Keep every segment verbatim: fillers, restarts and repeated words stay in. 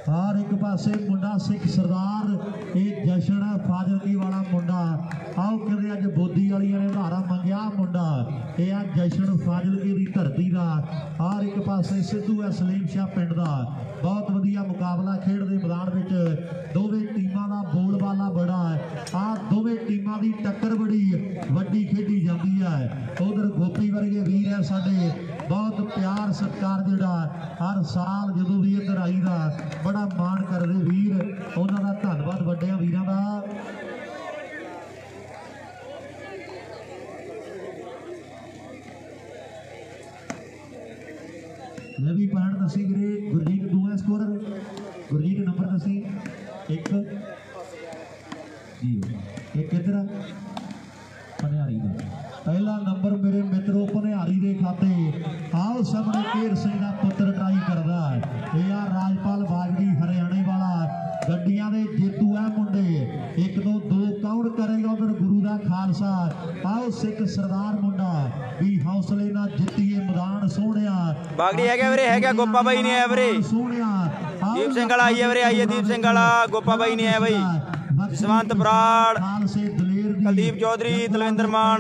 और एक पासे मुंडा सिख सरदार ये जशन फाजिलकी वाला मुंडा आओ कहते अज बोधी वाली ने धारा मंगया मुंडा ये आ जशन फाजिलकी की धरती का और एक पासे सिद्धू है सलीम शाह पिंड का बहुत वधिया मुकाबला खेड के मैदान में दोवें टीमां का बोलबाला बड़ा है आ दोवें टीमां की टक्कर बड़ी वड्डी खेडी जाती है उधर गोपी वर्गे वीर है साडे बहुत प्यार सत्कार जिहड़ा हर साल जदों भी इधर आईदा बड़ा मान करदे वीर उन्हां दा धन्नवाद वड्डियां वीरां दा। मैं भी पॉइंट दसी वीरे गुरजीत दूआ स्कोरर गुरजीत नंबर दसी एक जी एक इधर पनिहारी का पहला नंबर मेरे मित्रों पनिहारी के खाते आओ सामने केर सिंह का पुत्र ट्राई करता है ये राजपाल बागड़ी हरियाणे वाला गड्डियां दे जेतू है मुंडे एक दो दो कौन करेगा उधर गुरु का खालसा आओ सिख सरदार मुंडा भी हौसले ना जितीए मैदान सोहणिया बागड़ी है क्या वीरे है क्या गोपा भाई नहीं है वीरे सोहणिया दीप सिंह वाला आई है वीरे आई है दीप सिंह वाला गोपा भाई नहीं है भाई जसवंत बराड़ कुलदीप चौधरी तलविंदर मान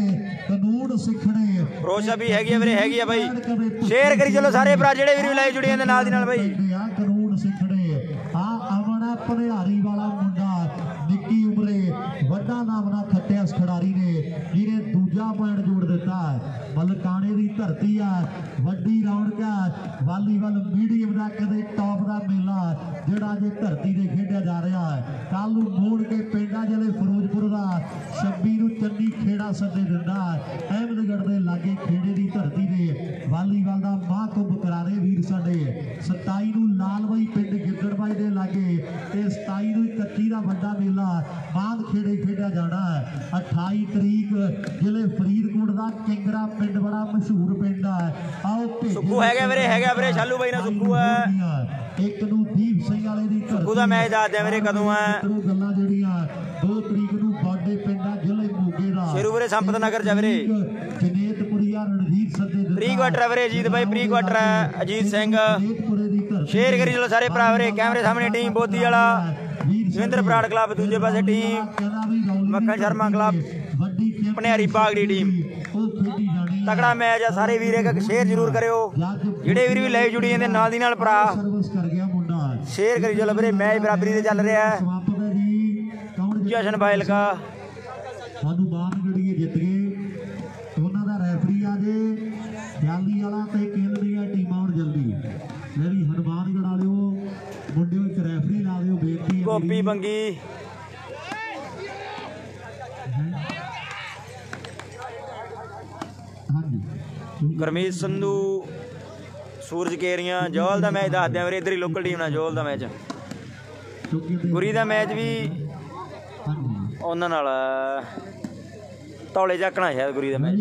रोशा भी हैगी वीरे हैगी है भाई शेयर करी चलो सारे भरा जेड़े वीर लाइव जुड़े हैं नाल दी नाल भाई कानून सिखने आ आवना पनिहारी वाला मुंडा निक्की उमरे वड्डा नाम ना खट्टिया इस खिडारी ने जिन्हें दूजा पॉइंट जोड़ दिता मलकाने की धरती है वड्डी रौनक है वालीबॉल मीडियम का कदे टॉप का मेला जिहड़ा अजे धरती से खेडिया जा रहा है कल मोड़ के पिंडा जिले फिरोजपुर का छब्बी नूं चन्नी खेड़ा सदे दिंदा अहमदगढ़ के लागे खेड़े की धरती से वालीबॉल का महाकुंभ करारे वीर साडे सताई नूं लालबाई पिंड गिद्दड़बाई के लागे ते सताई नूं कच्ची का वड्डा मेला बांध खेड़े खेडिया जाना है अठाई तरीक जिले फरीदकोट का किंगरा पिंड बड़ा मशहूर पिंड है आओ सुक्कू है क्या वीरे है क्या वीरे शालू भाई ना सुक्कू है एक नूं दीप सिंह वाले दी सुक्कू दा मैच आ दे वीरे कदों है गल्लां जेहड़ियां दो तरीक नूं बाडे पिंडा जिले मोगे दा शेरू वीरे संपत नगर जा वीरे जनेतपुरिया रणजीत सदे प्री क्वार्टर वीरे अजीत भाई प्री क्वार्टर है अजीत सिंह शेयर करी चलो सारे भरा वीरे कैमरे सामने टीम बोधी वाला जविंदर बराड़ क्लब दूजे पासे team Makhan Sharma club Panihari Bagri team तगड़ा मैच है सारे वीर एक शेयर जरूर करो जेडे वीर भी लाइव जुड़ी हैं नाल दी नाल भरा शेयर करी चलो वीरे मैच बराबरी से चल रहा है जशन बाइल का जित गए उन्हों का रैफरी आ जे दियाली वाला तो केंद्र दी टीमां हुण जल्दी मेरी हनुमानगढ़ वालिओ मुंडिओ एक रैफरी ला दिओ बेनती गोपी बंगी गुरमीत संधू सूरज केरिया जोल का मैच दस दें वीरे इधर ही लोकल टीम ना जोल का मैच गुरी का मैच भी उन्होंने तौले झाकना शायद गुरी का मैच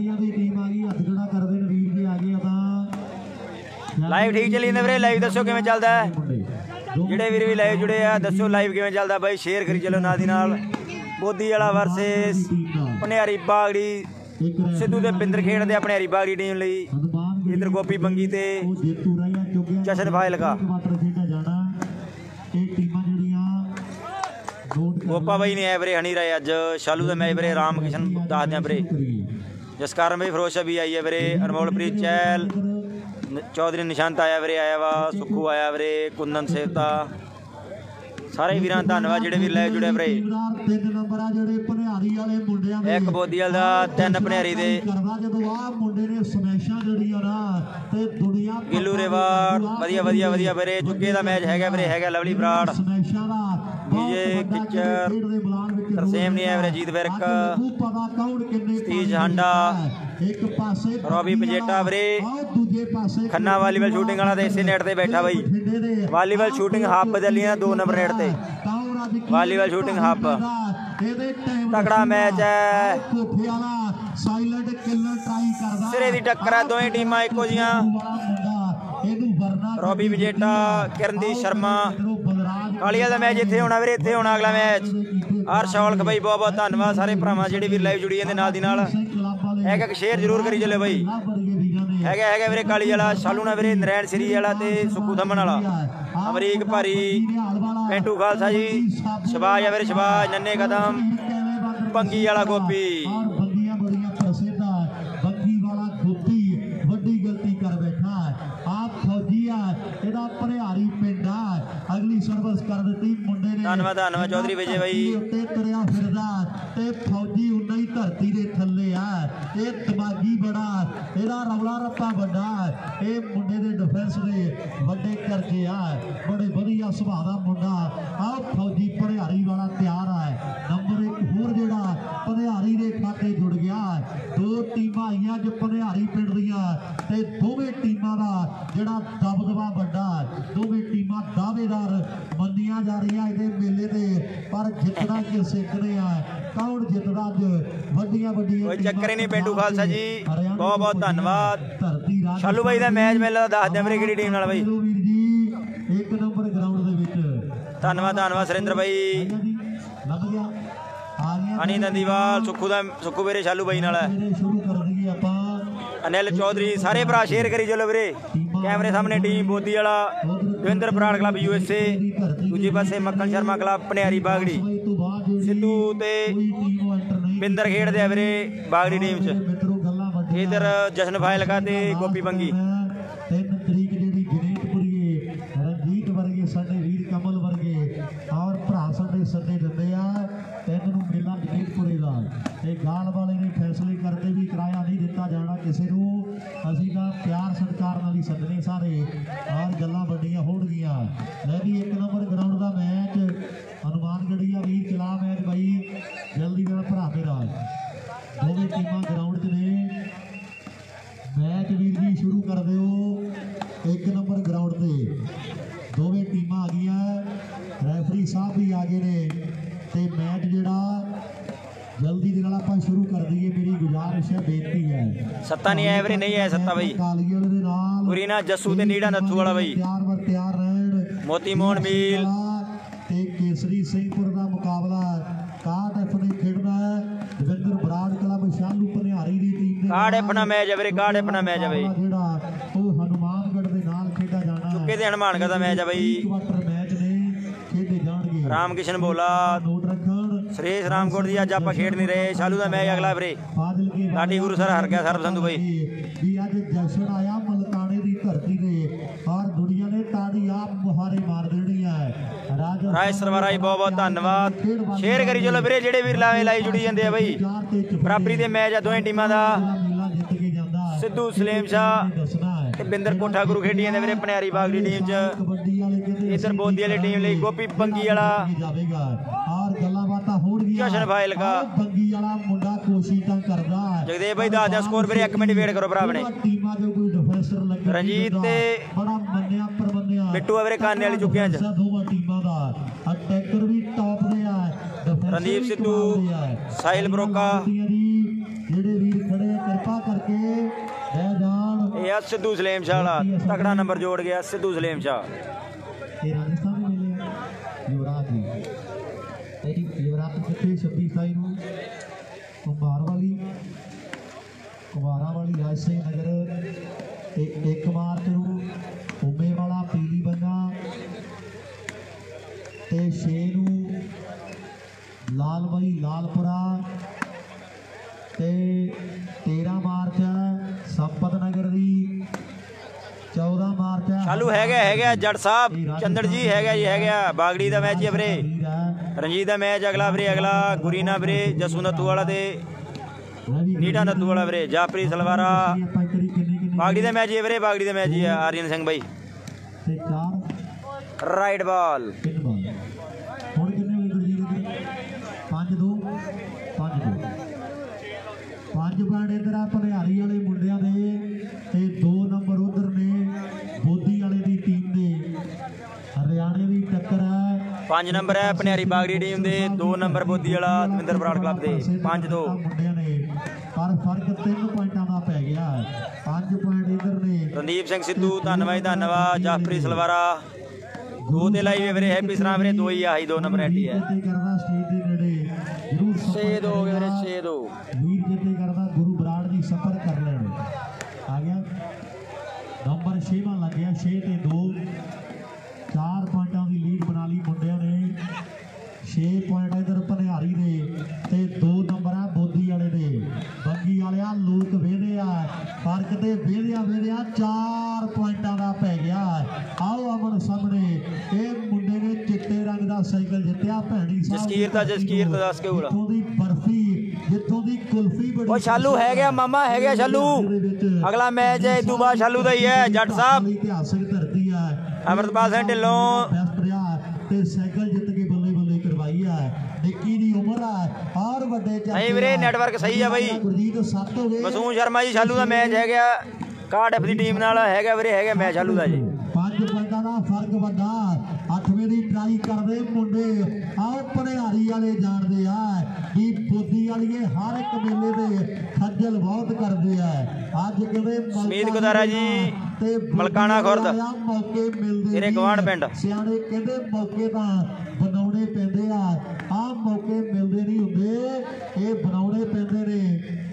लाइव ठीक चली जाता वीरे लाइव दसो किवें चलदा है जेडे वीर भी लाइव जुड़े आ दसो लाइव किवें चलदा भाई शेयर करी चलो नाल दी नाल बोधी वाला वर्सेस पनिहारी बागड़ी सिद्धू दे पिंदर खेडदे पनिहारी बागड़ी टीम लई इधर गोपी बंगी ते जशन फाइल का गोपा भाई ने वीरे हनी राय अज शालू का मैच वीरे राम किशन दस दें वीरे जसकारण भाई फिरोजा भी आई है वीरे अनमोलप्रीत चैल चौधरी निशांत आया वीरे आया वा सुखू आया वीरे कुंदन सेवता सारे वीरां धन्नवाद जेडे वीर लाइव जुड़े वीरे एक बोधीवाल दा तीन पनिहारी दे गिल्लू रेवाड़ वधिया वधिया वधिया वीरे चुके दा मैच हैगा वीरे हैगा लवली बराड़ विजय किचर तरसेम नहीं है वीरे जीत विरक सतीश हांडा रॉबी पंजेटा वीरे खन्ना वालीबॉल शूटिंग वाला तो इसे नेट ते बैठा भाई वालीबॉल शूटिंग हाफ बदलियां दो नंबर नेट ते वालीबॉल शूटिंग हाफ तगड़ा मैच है सिरे दी टक्कर है दोवें टीमां इक्को जियां रॉबी पंजेटा किरणदीप शर्मा कालिया का मैच इत्थे होना वीरे इत्थे होना अगला मैच हर शौलक भाई बहुत बहुत धन्नवाद सारे भरावां जेडे भी लाइव जुड़ी जांदे नाल दी नाल एक एक शेयर जरूर करी चलो भाई। ਹੈਗਾ ਹੈਗਾ ਵੀਰੇ ਕਾਲੀ ਵਾਲਾ ਸ਼ਾਲੂ ਨਾਲ ਵੀਰੇ ਨਰੈਣ ਸ੍ਰੀ ਵਾਲਾ ਤੇ ਸੁੱਕੂ ਥੰਮਣ ਵਾਲਾ ਅਮਰੀਕ ਭਾਰੀ ਪੈਂਟੂ ਖਾਲਸਾ ਜੀ ਸ਼ਬਾਜ ਆ ਵੀਰੇ ਸ਼ਬਾਜ ਨੰਨੇ ਕਦਮ ਬੰਗੀ ਵਾਲਾ ਗੋਪੀ ਬੰਗੀਆਂ ਬੜੀਆਂ ਪ੍ਰਸਿੱਧ ਆ ਬੰਗੀ ਵਾਲਾ ਗੋਪੀ ਵੱਡੀ ਗਲਤੀ ਕਰ ਬੈਠਾ ਆਪ ਫੌਜੀ ਆ ਇਹਦਾ ਭਰਿਆਰੀ ਪਿੰਡ ਆ ਅਗਲੀ ਸਰਵਿਸ ਕਰ ਦਿੱਤੀ ਮੁੰਡੇ ਨੇ ਧੰਨਵਾਦ ਧੰਨਵਾਦ ਚੌਧਰੀ ਵਿਜੇ ਬਾਈ ਉੱਤੇ ਤੁਰਿਆ ਫਿਰਦਾ ਤੇ ਫੌਜੀ ਉਨਾ ਹੀ ਧਰਤੀ ਦੇ ਥੱਲੇ ਆ ਇਹ ਦਿਮਾਗੀ ਬੜਾ ਇਹਦਾ ਰੌਲਾ ਰੱਪਾ ਵੱਡਾ ਇਹ ਮੁੰਡੇ ਦੇ ਡਿਫੈਂਸ ਦੇ ਵੱਡੇ ਕਰਜ਼ੇ ਆ ਬੜੇ ਵਧੀਆ ਸੁਭਾਅ ਦਾ ਮੁੰਡਾ ਆ ਫੌਜੀ ਭਰਿਆਰੀ ਵਾਲਾ ਤਿਆਰ ਆ ਨੰਬਰ ਇੱਕ ਹੋਰ ਜਿਹੜਾ ਭਰਿਆਰੀ ਦੇ ਖਾਤੇ ਜੁੜ ਗਿਆ ਦੋ ਟੀਮਾਂ ਆਈਆਂ ਜੋ ਭਰਿਆਰੀ ਪਿੰਡ ਦੀਆਂ ਤੇ ਦੋਵੇਂ ਟੀਮਾਂ ਦਾ ਜਿਹੜਾ ਦਬਦਬਾ ਵੱਡਾ ਦੋਵੇਂ ਟੀਮਾਂ ਦਾਅਵੇਦਾਰ ਮੰਨੀਆਂ ਜਾ ਰਹੀਆਂ ਇਹਦੇ ਮੇਲੇ ਤੇ ਪਰ ਜਿੱਤਣਾ ਕਿ ਸਿੱਖਦੇ ਆ ਕੌਣ ਜਿੱਤਦਾ ਅੱਜ ਵੱਡੀਆਂ ਵੱਡੀਆਂ ਕੋਈ ਚੱਕਰ ਹੀ ਨਹੀਂ ਪਿੰਡੂ ਖਾਲਸਾ ਜੀ ਬਹੁਤ ਬਹੁਤ ਧੰਨਵਾਦ ਧਰਤੀ ਰਾਜ ਸ਼ਾਲੂ ਬਾਈ ਦਾ ਮੈਚ ਮੇਲਾ ਦੱਸ ਦਿਆਂ ਵੀਰੇ ਕਿਹੜੀ ਟੀਮ ਨਾਲ ਬਾਈ ਵੀਰ ਜੀ ਇੱਕ ਨੰਬਰ ਗਰਾਊਂਡ ਦੇ ਵਿੱਚ ਧੰਨਵਾਦ ਧੰਨਵਾਦ ਸੁਰਿੰਦਰ ਬਾਈ ਲੱਭ ਗਿਆ ਆ ਗਿਆ ਅਨੀ ਨੰਦੀਵਾਲ ਸੁੱਖੂ ਦਾ ਸੁੱਖੂ ਵੀਰੇ ਸ਼ਾਲੂ ਬਾਈ ਨਾਲ ਸ਼ੁਰੂ ਕਰ ਦਈਏ ਆਪਾਂ ਅਨਿਲ ਚੌਧਰੀ ਸਾਰੇ ਭਰਾ ਸ਼ੇਅਰ ਕਰੀ ਚਲੋ ਵੀਰੇ ਕੈਮਰੇ ਸਾਹਮਣੇ ਟੀਮ ਬੋਦੀ ਵਾਲਾ Davinder Brar club U S A ਦੂਜੇ ਪਾਸੇ ਮੱਖਣ ਸ਼ਰਮਾ ਕਲੱਬ ਪਨਿਆਰੀ ਬਾਗੜੀ ਸਿੱਧੂ ਤੇ ਬਿੰਦਰ ਖੇਡਦੇ ਆ ਵੀਰੇ ਬਾਗੜੀ ਟੀਮ ਚ ਇਧਰ ਜਸ਼ਨ ਫਾਇਲਕਾ ਤੇ ਗੋਪੀ ਬੰਗੀ ਤਿੰਨ ਤਰੀਕ ਜਿਹੜੀ ਜਨੇਤਪੁਰੀਏ ਰਣਜੀਤ ਵਰਗੇ ਸਾਡੇ ਵੀਰ ਕਮਲ ਵਰਗੇ ਔਰ ਭਰਾ ਸਾਡੇ ਸੱਦੇ ਦਿੰਦੇ ਆ ਤਿੰਨ ਨੂੰ ਮੇਲਾ ਜਨੇਤਪੁਰੇ ਦਾ ਇਹ ਗਾਲ ਵਾਲੇ ਨੇ ਫੈਸਲੇ ਕਰਦੇ ਵੀ ਕਿਰਾਇਆ ਨਹੀਂ ਦਿੱਤਾ ਜਾਣਾ ਕਿਸੇ ਨੂੰ ਅਸੀਂ ਤਾਂ ਪਿਆਰ ਸਤਿਕਾਰ ਨਾਲ ਹੀ ਸੱਦਨੇ ਸਾਰੇ ਔਰ ਗੱਲਾਂ ਵੱਡੀਆਂ ਹੋਣਗੀਆਂ ਲੈ ਵੀ ਇੱਕ ਨੰਬਰ ਗਰਾਊਂਡ ਦਾ ਮੈਚ ਹਨੂਮਾਨਗੜੀਆ ਵੀਰ ਚਲਾ ਮੈਚ ਬਾਈ ਜਲਦੀ ਨਾਲ ਭਰਾ ਮੇਰਾ ਦੋਵੇਂ ਟੀਮਾਂ ਗਰਾਊਂਡ 'ਚ ਨੇ ਮੈਚ ਵੀਰ ਜੀ ਸ਼ੁਰੂ ਕਰ ਦਿਓ ਇੱਕ ਨੰਬਰ ਗਰਾਊਂਡ ਤੇ ਦੋਵੇਂ ਟੀਮਾਂ ਆ ਗਈਆਂ ਰੈਫਰੀ ਸਾਹਿਬ ਵੀ ਆ ਗਏ ਨੇ ਤੇ ਮੈਚ ਜਿਹੜਾ ਜਲਦੀ ਦੇ ਨਾਲ ਆਪਾਂ ਸ਼ੁਰੂ ਕਰ ਦਈਏ ਮੇਰੀ ਗੁਜ਼ਾਰਿਸ਼ ਹੈ ਬੇਨਤੀ ਹੈ ਸੱਤਾ ਨਹੀਂ ਆਇਆ ਵੀਰੇ ਨਹੀਂ ਆਇਆ ਸੱਤਾ ਬਾਈ ਕਾਲੀਏ ਦੇ ਨਾਲ ਗੁਰੀਨਾ ਜੱਸੂ ਤੇ ਨੀੜਾ ਨੱਥੂ ਵਾਲਾ ਬਾਈ ਤਿਆਰ ਵਰ ਤਿਆਰ ਰਹਿਣ ਮੋਤੀ ਮੋਹਨ ਮੀਲ ਤੇ ਕੇਸਰੀ ਸਿੰਘਪੁਰ ਦਾ ਮੁਕਾਬਲਾ ਕਾਟ ਐਫ ਨੇ ਖੇਡਦਾ ਹੈ ਦਵਿੰਦਰ ਬਰਾੜ ਕਲੱਬ ਸ਼ਾਲੂ ਭਨਿਆਰੀ ਦੀ ਟੀਮ ਦੇ ਕਾੜ ਐਫਨਾ ਮੈਚ ਹੈ ਵੀਰੇ ਕਾੜ ਐਫਨਾ ਮੈਚ ਹੈ ਬਾਈ ਜਿਹੜਾ ਉਹ ਹਨੂਮਾਨਗੜ੍ਹ ਦੇ ਨਾਲ ਖੇਡਿਆ ਜਾਣਾ ਚੁੱਕੇ ਤੇ ਹਨੂਮਾਨਗੜ੍ਹ ਦਾ ਮੈਚ ਹੈ ਬਾਈ ਕੁਆਟਰ ਮੈਚ ਨੇ ਖੇਡੇ ਜਾਣਗੇ ਰਾਮ ਕਿਸ਼ਨ ਬੋਲਾ ਨੋਟ ਰੱਖਣ ਸੁਰੇਸ਼ ਰਾਮਕੋਟ ਦੀ ਅੱਜ ਆਪਾਂ ਖੇਡ ਨਹੀਂ ਰਹੇ ਸ਼ਾਲੂ ਦਾ ਮੈਚ ਅਗਲਾ ਵੀਰੇ ਫਾਜ਼ਿਲਕੇ ਲਾਡੀ ਗੁਰੂ ਸਰ ਹਾਰ ਗਿਆ ਸਰਬ ਸੰਧੂ ਬਾਈ ਵੀ ਅੱਜ ਜਸ਼ਨ ਆਇਆ ਮਲਕਾਣੇ ਦੀ ਧਰਤੀ ਤੇ ਔਰ ਦੁਨੀਆ ਨੇ ਤਾੜੀ ਆਪ ਮੁਹਾਰੇ ਮਾਰ ਦੇਣੀ ਹੈ ਰਾਜਾ ਰਾਏ ਸਰਵਾਰਾ ਜੀ ਬਹੁਤ ਬਹੁਤ ਧੰਨਵਾਦ ਸ਼ੇਅਰ ਕਰੀ ਚਲੋ ਵੀਰੇ ਜਿਹੜੇ ਵੀਰ ਲਾਵੇਂ ਲਾਈ ਜੁੜੀ ਜਾਂਦੇ ਆ ਬਾਈ ਬਰਾਬਰੀ ਦੇ ਮੈਚ ਆ ਦੋਵੇਂ ਟੀਮਾਂ ਦਾ ਜਿੱਤ ਕੇ ਜਾਂਦਾ ਸਿੱਧੂ ਸਲੇਮ ਸ਼ਾਹ ਤੇ ਬਿੰਦਰ ਕੋਠਾ ਗੁਰੂ ਖੇਡੀ ਜਾਂਦੇ ਵੀਰੇ ਪਨਿਆਰੀ ਬਾਗੜੀ ਟੀਮ ਚ ਕਬੱਡੀ ਵਾਲੇ ਕਹਿੰਦੇ ਇਧਰ ਬੋਦੀ ਵਾਲੀ ਟੀਮ ਲਈ ਗੋਪੀ ਬੰਗੀ ਵਾਲਾ ਜਾਵੇਗਾ ਔਰ ਗੱਲਾਂ ਬਾਤਾਂ ਹੋਣਗੀਆਂ ਜਸ਼ਨ ਫਾਇਲਕਾ ਬੰਗੀ ਵਾਲਾ ਮੁੰਡਾ ਕੋਸ਼ਿਸ਼ ਤਾਂ ਕਰਦਾ ਜਗਦੇਵ ਬਾਈ ਦੱਸ ਦਿਆ ਸਕੋਰ ਵੀਰੇ ਇੱਕ ਮਿੰਟ ਵੇਟ ਕਰੋ ਭਰਾ ਆਪਣੇ ਟੀਮਾਂ ਜੋ ਕੋਈ ਡਿਫੈਂਸਰ ਲੱਗੇ ਰਣਜੀਤ ਤੇ ਬੜਾ ਮੰਨਿਆ ਪਰਮੰਨਿਆ ਬਿੱਟੂ ਆ ਵੀਰੇ ਕਾਨੇ ਵਾਲੀ ਚੁੱਕਿਆਂ ਚ ਦੋਵਾਂ ਟੀਮਾਂ ਦਾ ਅਟੈਕਰ ਵੀ ਟੌਪ ਦੇ ਆ ਰਣਦੀਪ ਸਿੱਧੂ ਸਾਹਿਲ ਬਰੋਕਾ ਜਿਹੜੇ ਵੀਰ ਖੜੇ ਕਿਰਪਾ ਕਰਕੇ ਬਹਿ ਜਾਣ ਇਹ ਆ ਸਿੱਧੂ ਸਲੇਮ ਸ਼ਾਹ ਵਾਲਾ ਤਕੜਾ ਨੰਬਰ ਜੋੜ ਗਿਆ ਸਿੱਧੂ ਸਲੇਮ ਸ਼ਾਹ ਇਹ ਰਾਜਸਥਾਨ ਦੇ ਮੇਲੇ ਯੁਵਰਾਜ ਜੀ ਇਹਦੀ ਯੁਵਰਾਜ ਕਿੱਥੇ ਛੱਬੀ ਸਤਾਈ ਨੂੰ ਕੁਮਾਰ ਵਾਲੀ ਕੁਮਾਰਾਂ ਵਾਲੀ ਰਾਜ ਸਿੰਘ ਨਗਰ ਤੇ ਇੱਕ ਮਾਰਚ ਨੂੰ ਉਮੇ ਵਾਲਾ ਪੀਲੀ ਬੰਗਾ ਤੇ ਛੇ ਨੂੰ ਲਾਲ ਬਾਈ ਲਾਲਪੁਰਾ ਤੇ ਤੇਰਾਂ ਮਾਰਚ ਸੰਪਤ ਨਗਰ ਦੀ ਚੌਦਾਂ ਮਾਰਚ ਸ਼ਾਲੂ ਹੈਗਾ ਹੈਗਾ ਜੱਟ ਸਾਹਿਬ ਚੰਦੜ ਜੀ ਹੈਗਾ ਜੀ ਹੈਗਾ ਬਾਗੜੀ ਦਾ ਮੈਚ ਹੈ ਵੀਰੇ ਰਣਜੀਤ ਦਾ ਮੈਚ ਅਗਲਾ ਵੀਰੇ ਅਗਲਾ ਗੁਰੀਨਾ ਵੀਰੇ ਜਸੂ ਨੱਥੂ ਵਾਲਾ ਤੇ ਨੀਟਾ ਨੱਥੂ ਵਾਲਾ ਵੀਰੇ ਜਾਪਰੀ ਸਲਵਾਰਾ ਬਾਗੜੀ ਦਾ ਮੈਚ ਹੈ ਵੀਰੇ ਬਾਗੜੀ ਦਾ ਮੈਚ ਹੈ ਆਰੀਅਨ ਸਿੰਘ ਬਾਈ ਤੇ ਚਾਰ ਰਾਈਟ ਬਾਲ ਹੁਣ ਕਿੰਨੇ ਹੋਏ ਗੁਰਜੀਤ ਦੇ ਪੰਜ ਦੋ ਪੰਜ ਦੋ ਪੰਜ ਪੁਆਇੰਟ ਇਧਰ ਆ ਭਨਿਆਰੀ ਵਾਲੇ ਮੁੰਡਿਆਂ ਦੇ ਤੇ ਦੋ ਨੰਬਰ ਉਧਰ ਨੇ ਬੋਦੀ ਵਾਲੇ ਦੀ ਟੀਮ ਦੇ ਹਰਿਆਣੇ ਦੀ ਟੱਕਰ ਹੈ ਪੰਜ ਨੰਬਰ ਹੈ ਪਨਿਆਰੀ ਬਾਗੜੀ ਟੀਮ ਦੇ ਦੋ ਨੰਬਰ ਬੋਦੀ ਵਾਲਾ ਦਵਿੰਦਰ ਬਰਾੜ ਕਲੱਬ ਦੇ ਪੰਜ ਦੋ ਮੁੰਡਿਆਂ ਨੇ ਪਰ ਫਰਕ ਤਿੰਨ ਪੁਆਇੰਟਾਂ ਦਾ ਪੈ ਗਿਆ ਪੰਜ ਪੁਆਇੰਟ ਇਧਰ ਨੇ ਰਣਦੀਪ ਸਿੰਘ ਸਿੱਧੂ ਧੰਨਵਾਦ ਧੰਨਵਾਦ ਜਾਫਰੀ ਸਲਵਾਰਾ ਦੋ ਤੇ ਲਾਈ ਵੀਰੇ ਹੈਪੀ ਸਰਾਮ ਵੀਰੇ ਦੋ ਹੀ ਆਹੀ ਦੋ ਨੰਬਰ ਐਟੀ ਹੈ ਕਰਦਾ ਸਟੇਜ ਦੇ ਨੇੜੇ ਜ਼ਰੂਰ ਛੇ ਦੋ ਹੋ ਗਏ ਵੀਰੇ ਛੇ ਦੋ ਵੀਰ ਜਿੱਤੇ ਕਰਦਾ ਗੁਰੂ ਬਰਾੜ ਦੀ ਸਫਰ ਕਰ ਲੈਣ ਆ ਗਿਆ नंबर छेवां लग गया छे ते दो चार पॉइंटों की लीड बना ली मुंडिया ने छे पॉइंट इधर भनिहारी दे ते दो नंबर है बोधी वाले दे बंगी वाले लोग वेदे आ फर्क ते वेदिया वेदिया चार पॉइंटों का पै गया। आओ अमन सामने ये मुंडे ने चिट्टे रंग का साइकिल जितया भैणी जसकीर दा जसकीर दा दस के बोला जित्थों दी बर्फी जित्थों दी कुल्फी बड़ी ओ शालू है गया मामा है गया शालू अगला मैच है इदू बाद शालू दा ही है जट साहब इतिहासक धरती है अमृतपाल सिंह ढिल्लों ते साइकिल जित के बल्ले बल्ले करवाई है निक्की दी उम्र है और बड़े नहीं वीरे नेटवर्क सही है भाई गुरजीत सत्त हो गए मसूम शर्मा जी शालू दा मैच है गया कार्डिफ दी टीम नाल है गया वीरे है गया मैच शालू दा जी पांच पॉइंटां दा फर्क वड्डा अठवें दी ट्राई करदे मुंडे आओ भनिहारी वाले जानदे आ कि बोधी वालीए हर एक मेले दे खज्जल बहुत करदे आ अज कदे समीत गुदारा जी मलकाना खुर्द मौके मिलदे तेरे गवांढ पिंड सियाणे कहंदे मौके तां बनाउणे पैंदे आ आ मौके मिलदे नहीं हुंदे ये बनाउणे पैंदे ने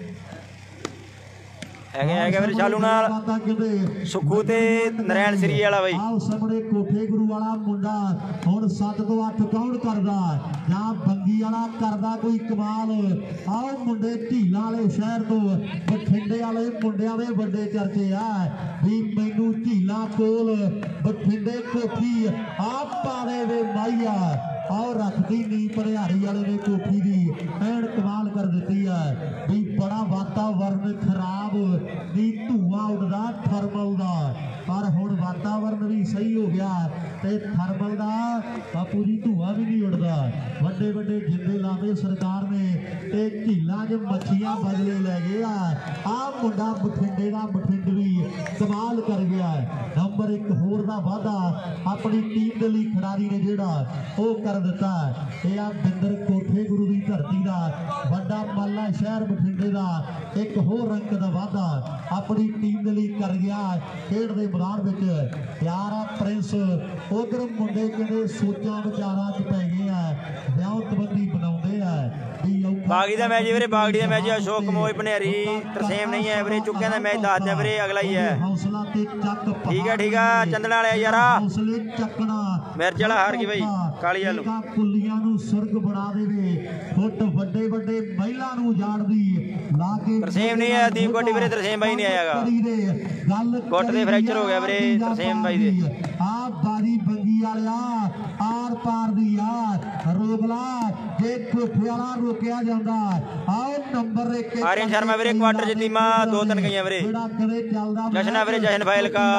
ਹੈਗੇ ਹੈਗੇ ਵੀਰੇ ਸ਼ਾਲੂ ਨਾਲ ਸੁਖੂ ਤੇ ਨਰੈਣ ਸ੍ਰੀ ਵਾਲਾ ਬਾਈ ਆਹ ਸਾਹਮਣੇ ਕੋਠੇ ਗੁਰੂ ਵਾਲਾ ਮੁੰਡਾ ਹੁਣ ਸੱਤ ਤੋਂ ਅੱਠ ਕੌਣ ਕਰਦਾ ਜਾਂ ਬੰਗੀ ਵਾਲਾ ਕਰਦਾ ਕੋਈ ਕਮਾਲ। ਆਹ ਮੁੰਡੇ ਢੀਲਾਂ ਵਾਲੇ ਸ਼ਹਿਰ ਤੋਂ ਬਠਿੰਡੇ ਵਾਲੇ ਮੁੰਡਿਆਂ ਦੇ ਵੱਡੇ ਚਰਚੇ ਆ ਵੀ ਮੈਨੂੰ ਢੀਲਾਂ ਕੋਲ ਬਠਿੰਡੇ ਕੋਠੀ ਆ ਪਾਵੇ ਵੇ ਮਾਈਆ और रखती नी भनिहारी वाले ने कोठी दी एन कमाल कर दी है भी बड़ा वातावरण खराब नी धुआं उड़दा थर्मल का पर हुण वातावरण भी सही हो गया ते थर्मल का बापू जी धुआं भी नहीं उड़दा वड्डे वड्डे जिंदे लाते सरकार ने ते झीलों च मच्छियां बदले लै गए आ मुंडा बठिंडे का बठिंडवी कमाल कर गया। नंबर एक होर दा वादा अपनी टीम दे लई खिडारी ने जिहड़ा वो कर दिता है बिंदर कोठे गुरु की धरती का वड्डा माला शहर बठिंडे का एक होर रंग का वादा अपनी टीम के लिए कर गया खेड के मैदान में प्यार आ प्रिंस उधर मुंडे कहते सोचा विचारा च पै गए हैं ब्याहतबंदी बनाते हैं बागी का मैच वीरे बागड़ी का मैच अशोक कमोज भनिहारी तरसेम नहीं है वीरे चुक्कियां का मैच दस दिया वीरे अगला ही है ठीक है ठीक है चंदना वाले यारा मिर्च वाला हार गई भाई काली आलू कुलियां नू सुर्ग बना देवे फुट वड्डे वड्डे महिला नू जाड़दी ला के तरसेम नहीं है दीप कोटी वीरे तरसेम भाई नहीं आएगा गुट दे फ्रैक्चर हो गया वीरे तरसेम भाई दे आ बारी बंगी वालिया आर पार दी यार रोकला जे कोठे वाला रोकिया जांदा आओ नंबर एक आर्यन शर्मा वीरे क्वार्टर च टीमां दो तीन गईयां वीरे जशन वीरे जशन फाइल का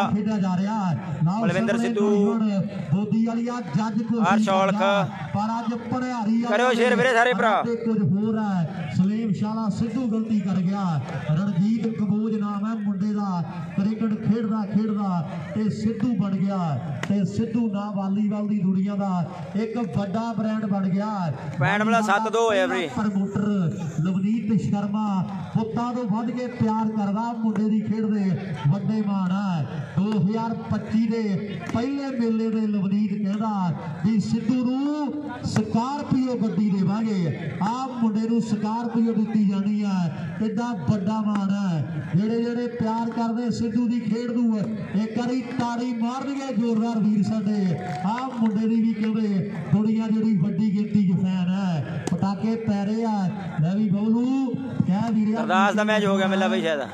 बलविंदर सिद्धू बोधी वालिया जज को हर शौलख पर अज भनिहारी करो शेर वीरे सारे भरा कुछ होर है सलीम शाला सिद्धू गलती कर गया रणजीत कबोज नाम है मुंडे का क्रिकेट खेडदा खेडदा ते सिद्धू बन गया ते सिद्धू ना वालीबाल दी दुनिया का एक बड़ा ब्रांड बन गया पैंट वाला सत्त दो होया वीरे प्रमोटर लवनीत शर्मा पुत्तां तो वध के प्यार करदा मुंडे दी खेड दे वड्डे मान है दो हज़ार पच्ची दे पहले मेले दे लवनीत कहदा भी सिद्धू नू स्कारपियो गड्डी देवांगे आप मुंडे नू स्कारपियो दित्ती जानी है किड्डा बड़ा मान है जेड़े जेड़े प्यार करदे सिद्धू दी खेड नू एक बारी ताड़ी मार दे जोरदार वीर साडे आप मुंडे दी भी कहंदे दुनिया जेड़ी वड्डी गिनती च फैन है पटाके पैरे आ ले भी बबलू कह वीर अरदास दा मैच हो गया मेला भाई शायद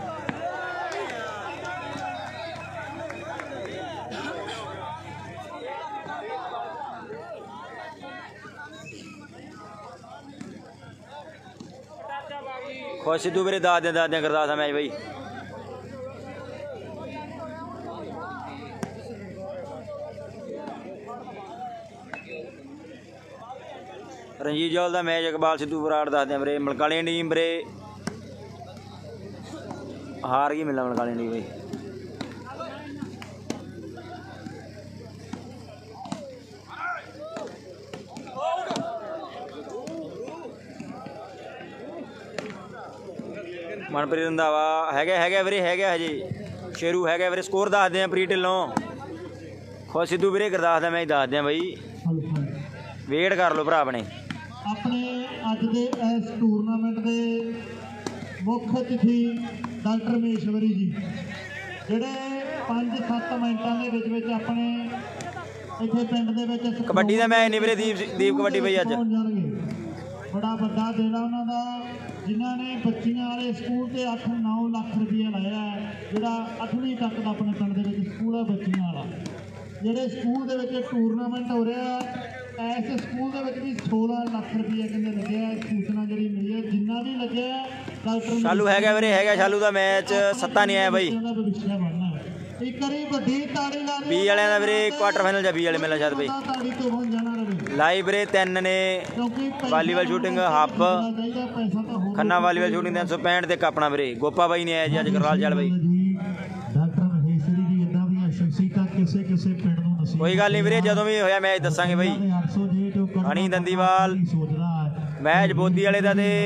खुश सिद्धू वीरे दाद दे दाद दे अरदास दा मैच भाई रंजीत जौल का मैच इकबाल सिद्धू बराड़ दस दें वीरे मलकाली टीम वीरे हार गई मिला मलकाली टीम भाई मनप्रीत रंधावा है है वीरे है हजे शेरू है वीरे स्कोर दस दें प्री ढिल्लों खुश सिद्धू वीरे गुरदास का मैच दस दें भाई वेट कर लो भरा अपने अपने अज के इस टूरनामेंट के मुख्य अतिथि डॉक्टर महेश्वरी जी जेडे ਪੰਜ ਸੱਤ ਮਿੰਟਾਂ ਦੇ ਵਿੱਚ ਵਿੱਚ ਆਪਣੇ ਇੱਥੇ ਪਿੰਡ ਦੇ ਵਿੱਚ ਕਬੱਡੀ ਦਾ ਮੈਚ ਨਹੀਂ ਵੀਰੇ ਦੀਪ ਦੀਪ ਕਬੱਡੀ ਬਈ ਅੱਜ ਬੜਾ ਵੱਡਾ ਦਿਨ ਆ ਉਹਨਾਂ ਦਾ ਜਿਨ੍ਹਾਂ ਨੇ ਬੱਚੀਆਂ ਵਾਲੇ ਸਕੂਲ ਤੇ ਅੱਠ ਨੌ ਲੱਖ ਰੁਪਏ ਲਾਇਆ ਜਿਹੜਾ ਅੱਠਵੀਂ ਤੱਕ ਦਾ ਆਪਣੇ ਪਿੰਡ ਦੇ ਵਿੱਚ ਸਕੂਲ ਆ ਬੱਚੀਆਂ ਵਾਲਾ ਜਿਹੜੇ ਸਕੂਲ ਦੇ ਵਿੱਚ ਟੂਰਨਾਮੈਂਟ ਹੋ ਰਿਹਾ ਇਸ ਸਕੂਲ ਦੇ ਵਿੱਚ ਵੀ ਸੋਲਾਂ ਲੱਖ ਰੁਪਏ ਕਿੰਨੇ ਲੱਗਿਆ ਸੂਚਨਾ ਜਿਹੜੀ ਮਿਲੀ ਹੈ ਜਿੰਨਾ ਵੀ ਲੱਗਿਆ ਡਾਕਟਰ ਸ਼ਾਲੂ ਹੈਗਾ ਵੀਰੇ ਹੈਗਾ ਸ਼ਾਲੂ ਦਾ ਮੈਚ ਸੱਤਾ ਨਹੀਂ ਆਇਆ ਬਾਈ ਇੱਕ ਵਾਰੀ ਵੱਡੀ ਤਾੜੀ ਲਾ ਬੀ ਵਾਲਿਆਂ ਦਾ ਵੀਰੇ ਕੁਆਟਰ ਫਾਈਨਲ ਜਾਂ ਬੀ ਵਾਲੇ ਮਿਲਣਾ ਸ਼ਾਇਦ ਬਾਈ ਤਾੜੀ ਤੋਂ ਬਣ ਜਾਣਾ ਰਵੇ ਲਾਈਵ ਵੀਰੇ ਤਿੰਨ ਨੇ volleyball shooting hub Khanna volleyball shooting ਤਿੰਨ ਸੌ ਪੈਂਹਠ ਤੇ ਕਾਪਣਾ ਵੀਰੇ ਗੋਪਾ ਬਾਈ ਨੇ ਆਇਆ ਜੀ ਅੱਜ ਕਰਵਾਲ ਜਲ ਬਾਈ ਡਾਕਟਰ ਮਹੇਸ਼ਰੀ ਜੀ ਇਦਾਂ ਦੀਆਂ ਸ਼ਖਸੀਅਤਾਂ ਕਿਸੇ ਕਿਸੇ ਪਿੰਡ ਨੂੰ ਨਸੀਬ ਕੋਈ ਗੱਲ ਨਹੀਂ ਵੀਰੇ ਜਦੋਂ ਵੀ ਹੋਇਆ ਮੈਚ ਦੱਸਾਂਗੇ ਬਾਈ ਹਣੀ ਦੰਦੀਵਾਲ ਮੈਚ ਬੋਦੀ ਵਾਲੇ ਦਾ ਤੇ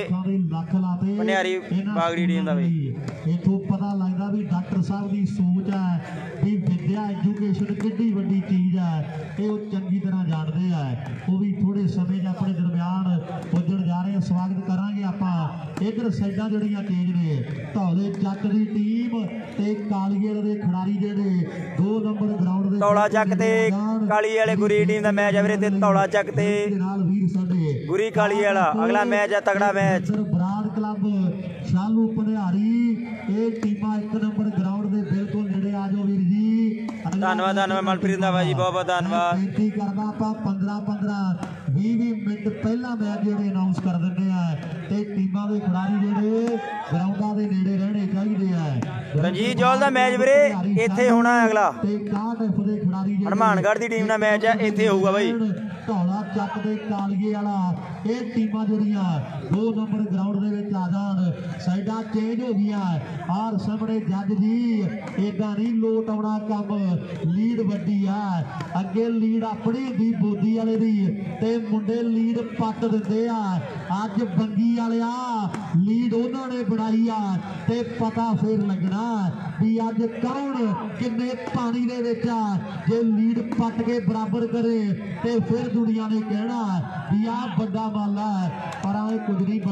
ਭੰਡਿਆਰੀ ਬਾਗੜੀ ਟੀਮ ਦਾ ਬਈ ਇਥੋਂ ਪਤਾ ਲੱਗਦਾ ਵੀ ਡਾਕਟਰ ਸਾਹਿਬ ਦੀ ਸੋਚ ਹੈ ਵੀ ਵਿਦਿਆ ਐਜੂਕੇਸ਼ਨ ਕਿੰਨੀ ਵੱਡੀ ਚੀਜ਼ ਹੈ ਇਹ ਉਹ ਚੰਗੀ ਤਰ੍ਹਾਂ ਜਾਣਦੇ ਆ ਉਹ ਵੀ ਥੋੜੇ ਸਮੇਂ 'ਚ ਆਪਣੇ ਦਰਮਿਆਨ ਪੁੱਜਣ ਜਾ ਰਹੇ ਆ ਸਵਾਗਤ ਕਰਾਂਗੇ ਆਪਾਂ ਇਧਰ ਸਾਈਡਾਂ ਜਿਹੜੀਆਂ ਤੇਜ਼ ਨੇ ਧੌਲੇ ਚੱਕ ਦੀ ਟੀਮ ਤੇ ਕਾਲੀਏ ਦੇ ਖਿਡਾਰੀ ਜਿਹੜੇ ਦੋ ਨੰਬਰ ਗਰਾਊਂਡ ਦੇ ਧੌਲਾ ਚੱਕ ਤੇ ਕਾਲੀ ਵਾਲੇ ਗੁਰੀ ਟੀਮ ਦਾ ਮੈਚ ਹੈ ਵੀਰੇ ਤੇ ਧੌਲਾ ਚੱਕ ਤੇ ਨਾਲ ਵੀਰ ਸਾਡੇ ਗੁਰੀ ਕਾਲੀ ਵਾਲਾ ਅਗਲਾ ਮੈਚ ਹੈ ਤਗੜਾ ਮੈਚ ਬਰਾੜ ਕਲੱਬ ਸ਼ਾਲੂ ਭੰਡਿਆਰੀ ਇਹ ਟੀਮਾਂ ਇੱਕ ਨੰਬਰ ਗਰਾਊਂਡ ਦੇ ਬਿਲਕੁਲ ਨੇੜੇ ਆ ਜਾਓ ਵੀਰ ਜੀ ਧੰਨਵਾਦ ਧੰਨਵਾਦ ਮਨਪ੍ਰੀਤ ਦਾ ਬਾਈ ਬਹੁਤ ਬਹੁਤ ਧੰਨਵਾਦ ਬੇਨਤੀ ਕਰਦਾ ਆਪਾਂ ਪੰਦਰਾਂ ਪੰਦਰਾਂ ਵੀਹ ਵੀਹ ਮਿੰਟ ਪਹਿਲਾਂ ਮੈਚ ਜਿਹੜੇ ਅਨਾਉਂਸ ਕਰ ਦਿੰਦੇ ਆ ਤੇ ਟੀਮਾਂ ਦੇ ਖਿਡਾਰੀ ਜਿਹੜੇ ਗਰਾਊਂਡਾਂ ਦੇ ਨੇੜੇ ਰਹਿਣੇ ਚਾਹੀਦੇ ਆ ਰਣਜੀਤ ਜੋਲ ਦਾ ਮੈਚ ਵੀਰੇ ਇੱਥੇ ਹੋਣਾ ਅਗਲਾ ਤੇ ਇਕਾਹਠ ਐਫ ਦੇ ਖਿਡਾਰੀ ਹਨੂਮਾਨਗੜ੍ਹ ਦੀ ਟੀਮ ਨਾਲ ਮੈਚ ਹੈ ਇੱਥੇ ਹੋਊਗਾ ਬਾਈ ਧੌਲਾ ਚੱਕ ਦੇ ਕਾਲੀਏ ਵਾਲਾ ਇਹ ਟੀਮਾਂ ਜਿਹੜੀਆਂ ਦੋ ਨੰਬਰ ਗਰਾਊਂਡ ਦੇ ਵਿੱਚ ਆ ਜਾਣ ਸਾਈਡਾਂ ਚੇਂਜ ਹੋ ਗਈਆਂ ਆਰ ਸਾਹਮਣੇ ਜੱਜ ਜੀ ਏਦਾਂ ਨਹੀਂ ਲੋਟ ਆਉਣਾ ਕੰਮ ਲੀਡ ਵੱਡੀ ਆ ਅੱਗੇ ਲੀਡ ਆਪਣੀ ਦੀ ਬੋਦੀ ਵਾਲੇ ਦੀ ਤੇ ਮੁੰਡੇ ਲੀਡ ਪੱਟ ਦਿੰਦੇ ਆ ਅੱਜ ਬੰਗੀ ਵਾਲਿਆ ਲੀਡ ਉਹਨਾਂ ਨੇ ਬਣਾਈ ਆ ਤੇ ਪਤਾ ਫੇਰ ਲੱਗਣਾ ਵੀ ਅੱਜ ਕੌਣ ਕਿੰਨੇ ਪਾਣੀ ਦੇ ਵਿੱਚ ਆ ਜੇ ਲੀਡ ਪੱਟ ਕੇ ਬਰਾਬਰ ਕਰੇ ਤੇ ਫਿਰ ਦੁਨੀਆ ਨੇ ਕਹਿਣਾ ਵੀ ਆ ਵੱਡਾ ਮਾਲਾ ਪਰ ਆ ਕੁਝ ਨਹੀਂ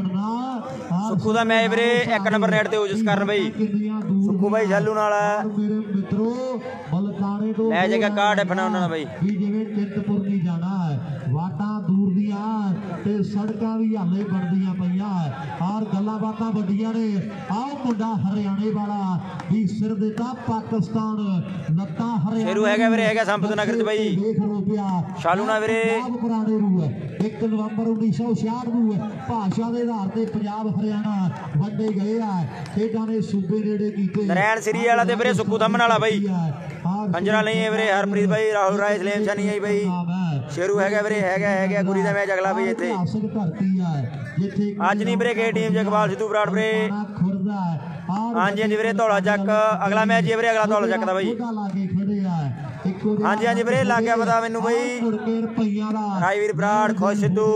ਬਣਨਾ ਸੁੱਖੂ ਦਾ ਮੈਚ ਵੀਰੇ ਇੱਕ ਨੰਬਰ ਨੈਟ ਤੇ ਹੋ ਜਿਸ ਕਰਨ ਬਈ ਸੁੱਖੂ ਬਾਈ ਸ਼ਾਲੂ ਨਾਲ ਮੇਰੇ ਮਿੱਤਰੋ ਮਲਕਾਣੇ ਤੋਂ ਮੈਚ ਹੈਗਾ ਕਾਰਡ ਫਣਾ ਉਹਨਾਂ ਦਾ ਬਾਈ ਵੀ ਜਿਵੇਂ ਚਿੰਤਪੁਰ ਨਹੀਂ ਜਾਣਾ ਵਾਟਾਂ ਦੂਰ ਦੀਆਂ ਤੇ ਸੜਕਾਂ ਵੀ ਹਾਲੇ ਬਣਦੀਆਂ ਪਈਆਂ ਔਰ ਗੱਲਾਂ ਬਾਤਾਂ ਵੱਡੀਆਂ ਨੇ ਆਹ ਮੁੰਡਾ ਹਰਿਆਣੇ ਵਾਲਾ ਵੀ ਸਿਰ ਦਿੱਤਾ ਪਾਕਿਸਤਾਨ ਲੱਤਾਂ ਹਰਿਆਣੇ ਸ਼ੇਰੂ ਹੈਗਾ ਵੀਰੇ ਹੈਗਾ ਸੰਪਤ ਨਗਰ ਚ ਬਾਈ ਦੇਖ ਲੋ ਪਿਆ ਸ਼ਾਲੂ ਨਾਲ ਵੀਰੇ ਪੁਰਾਣੇ ਰੂ ਇੱਕ ਨਵੰਬਰ ਉੱਨੀ ਸੌ ਛਿਆਹਠ ਨੂੰ ਭਾਸ਼ਾ ਦੇ ਆਧਾਰ ਤੇ ਪੰਜਾਬ ਹਰਿਆਣਾ ਵੰਡੇ ਗਏ ਆ ਖੇਡਾਂ ਨੇ ਸੂਬੇ ਨੇੜੇ ਕੀਤੇ ਨਰੈਣ ਸ੍ਰੀ ਵਾਲਾ ਤੇ ਵੀਰੇ ਸੁੱਕੂ ਥੰਮਣ ਵਾਲਾ ਬਾਈ ਕੰਜਰਾ ਨਹੀਂ ਹੈ ਵੀਰੇ ਹਰਪ੍ਰੀਤ ਬਾਈ ਰਾਹੁਲ ਰਾਏ ਸਲੇਮ ਸ਼ਨੀ ਆਈ ਬਾਈ ਸ਼ੇਰੂ ਹੈਗਾ ਵੀਰੇ ਹੈਗਾ ਹੈਗਾ ਗੁਰੀ ਦਾ ਮੈਚ ਅਗਲਾ ਬਈ ਇੱਥੇ ਅੱਜ ਨਹੀਂ ਵੀਰੇ ਕੇ ਟੀਮ ਜਗਵਾਲ ਸਿੱਧੂ ਬਰਾੜ ਵੀਰੇ ਹਾਂਜੀ ਹਾਂਜੀ ਵੀਰੇ ਧੌਲਾ ਚੱਕ ਅਗਲਾ ਮੈਚ ਜੀ ਵੀਰੇ ਅਗਲਾ ਧੌਲਾ ਚੱਕ ਦਾ ਬਾਈ ਹਾਂਜੀ ਹਾਂਜੀ ਵੀਰੇ ਲੱਗ ਗਿਆ ਪਤਾ ਮੈਨੂੰ ਬਾਈ ਰਾਜਵੀਰ ਬਰਾੜ ਖੁਸ਼ ਸਿੱਧੂ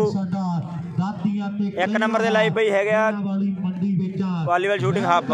ਇੱਕ ਨੰਬਰ ਦੇ ਲਾਈਵ ਬਈ ਹੈਗਾ volleyball shooting hub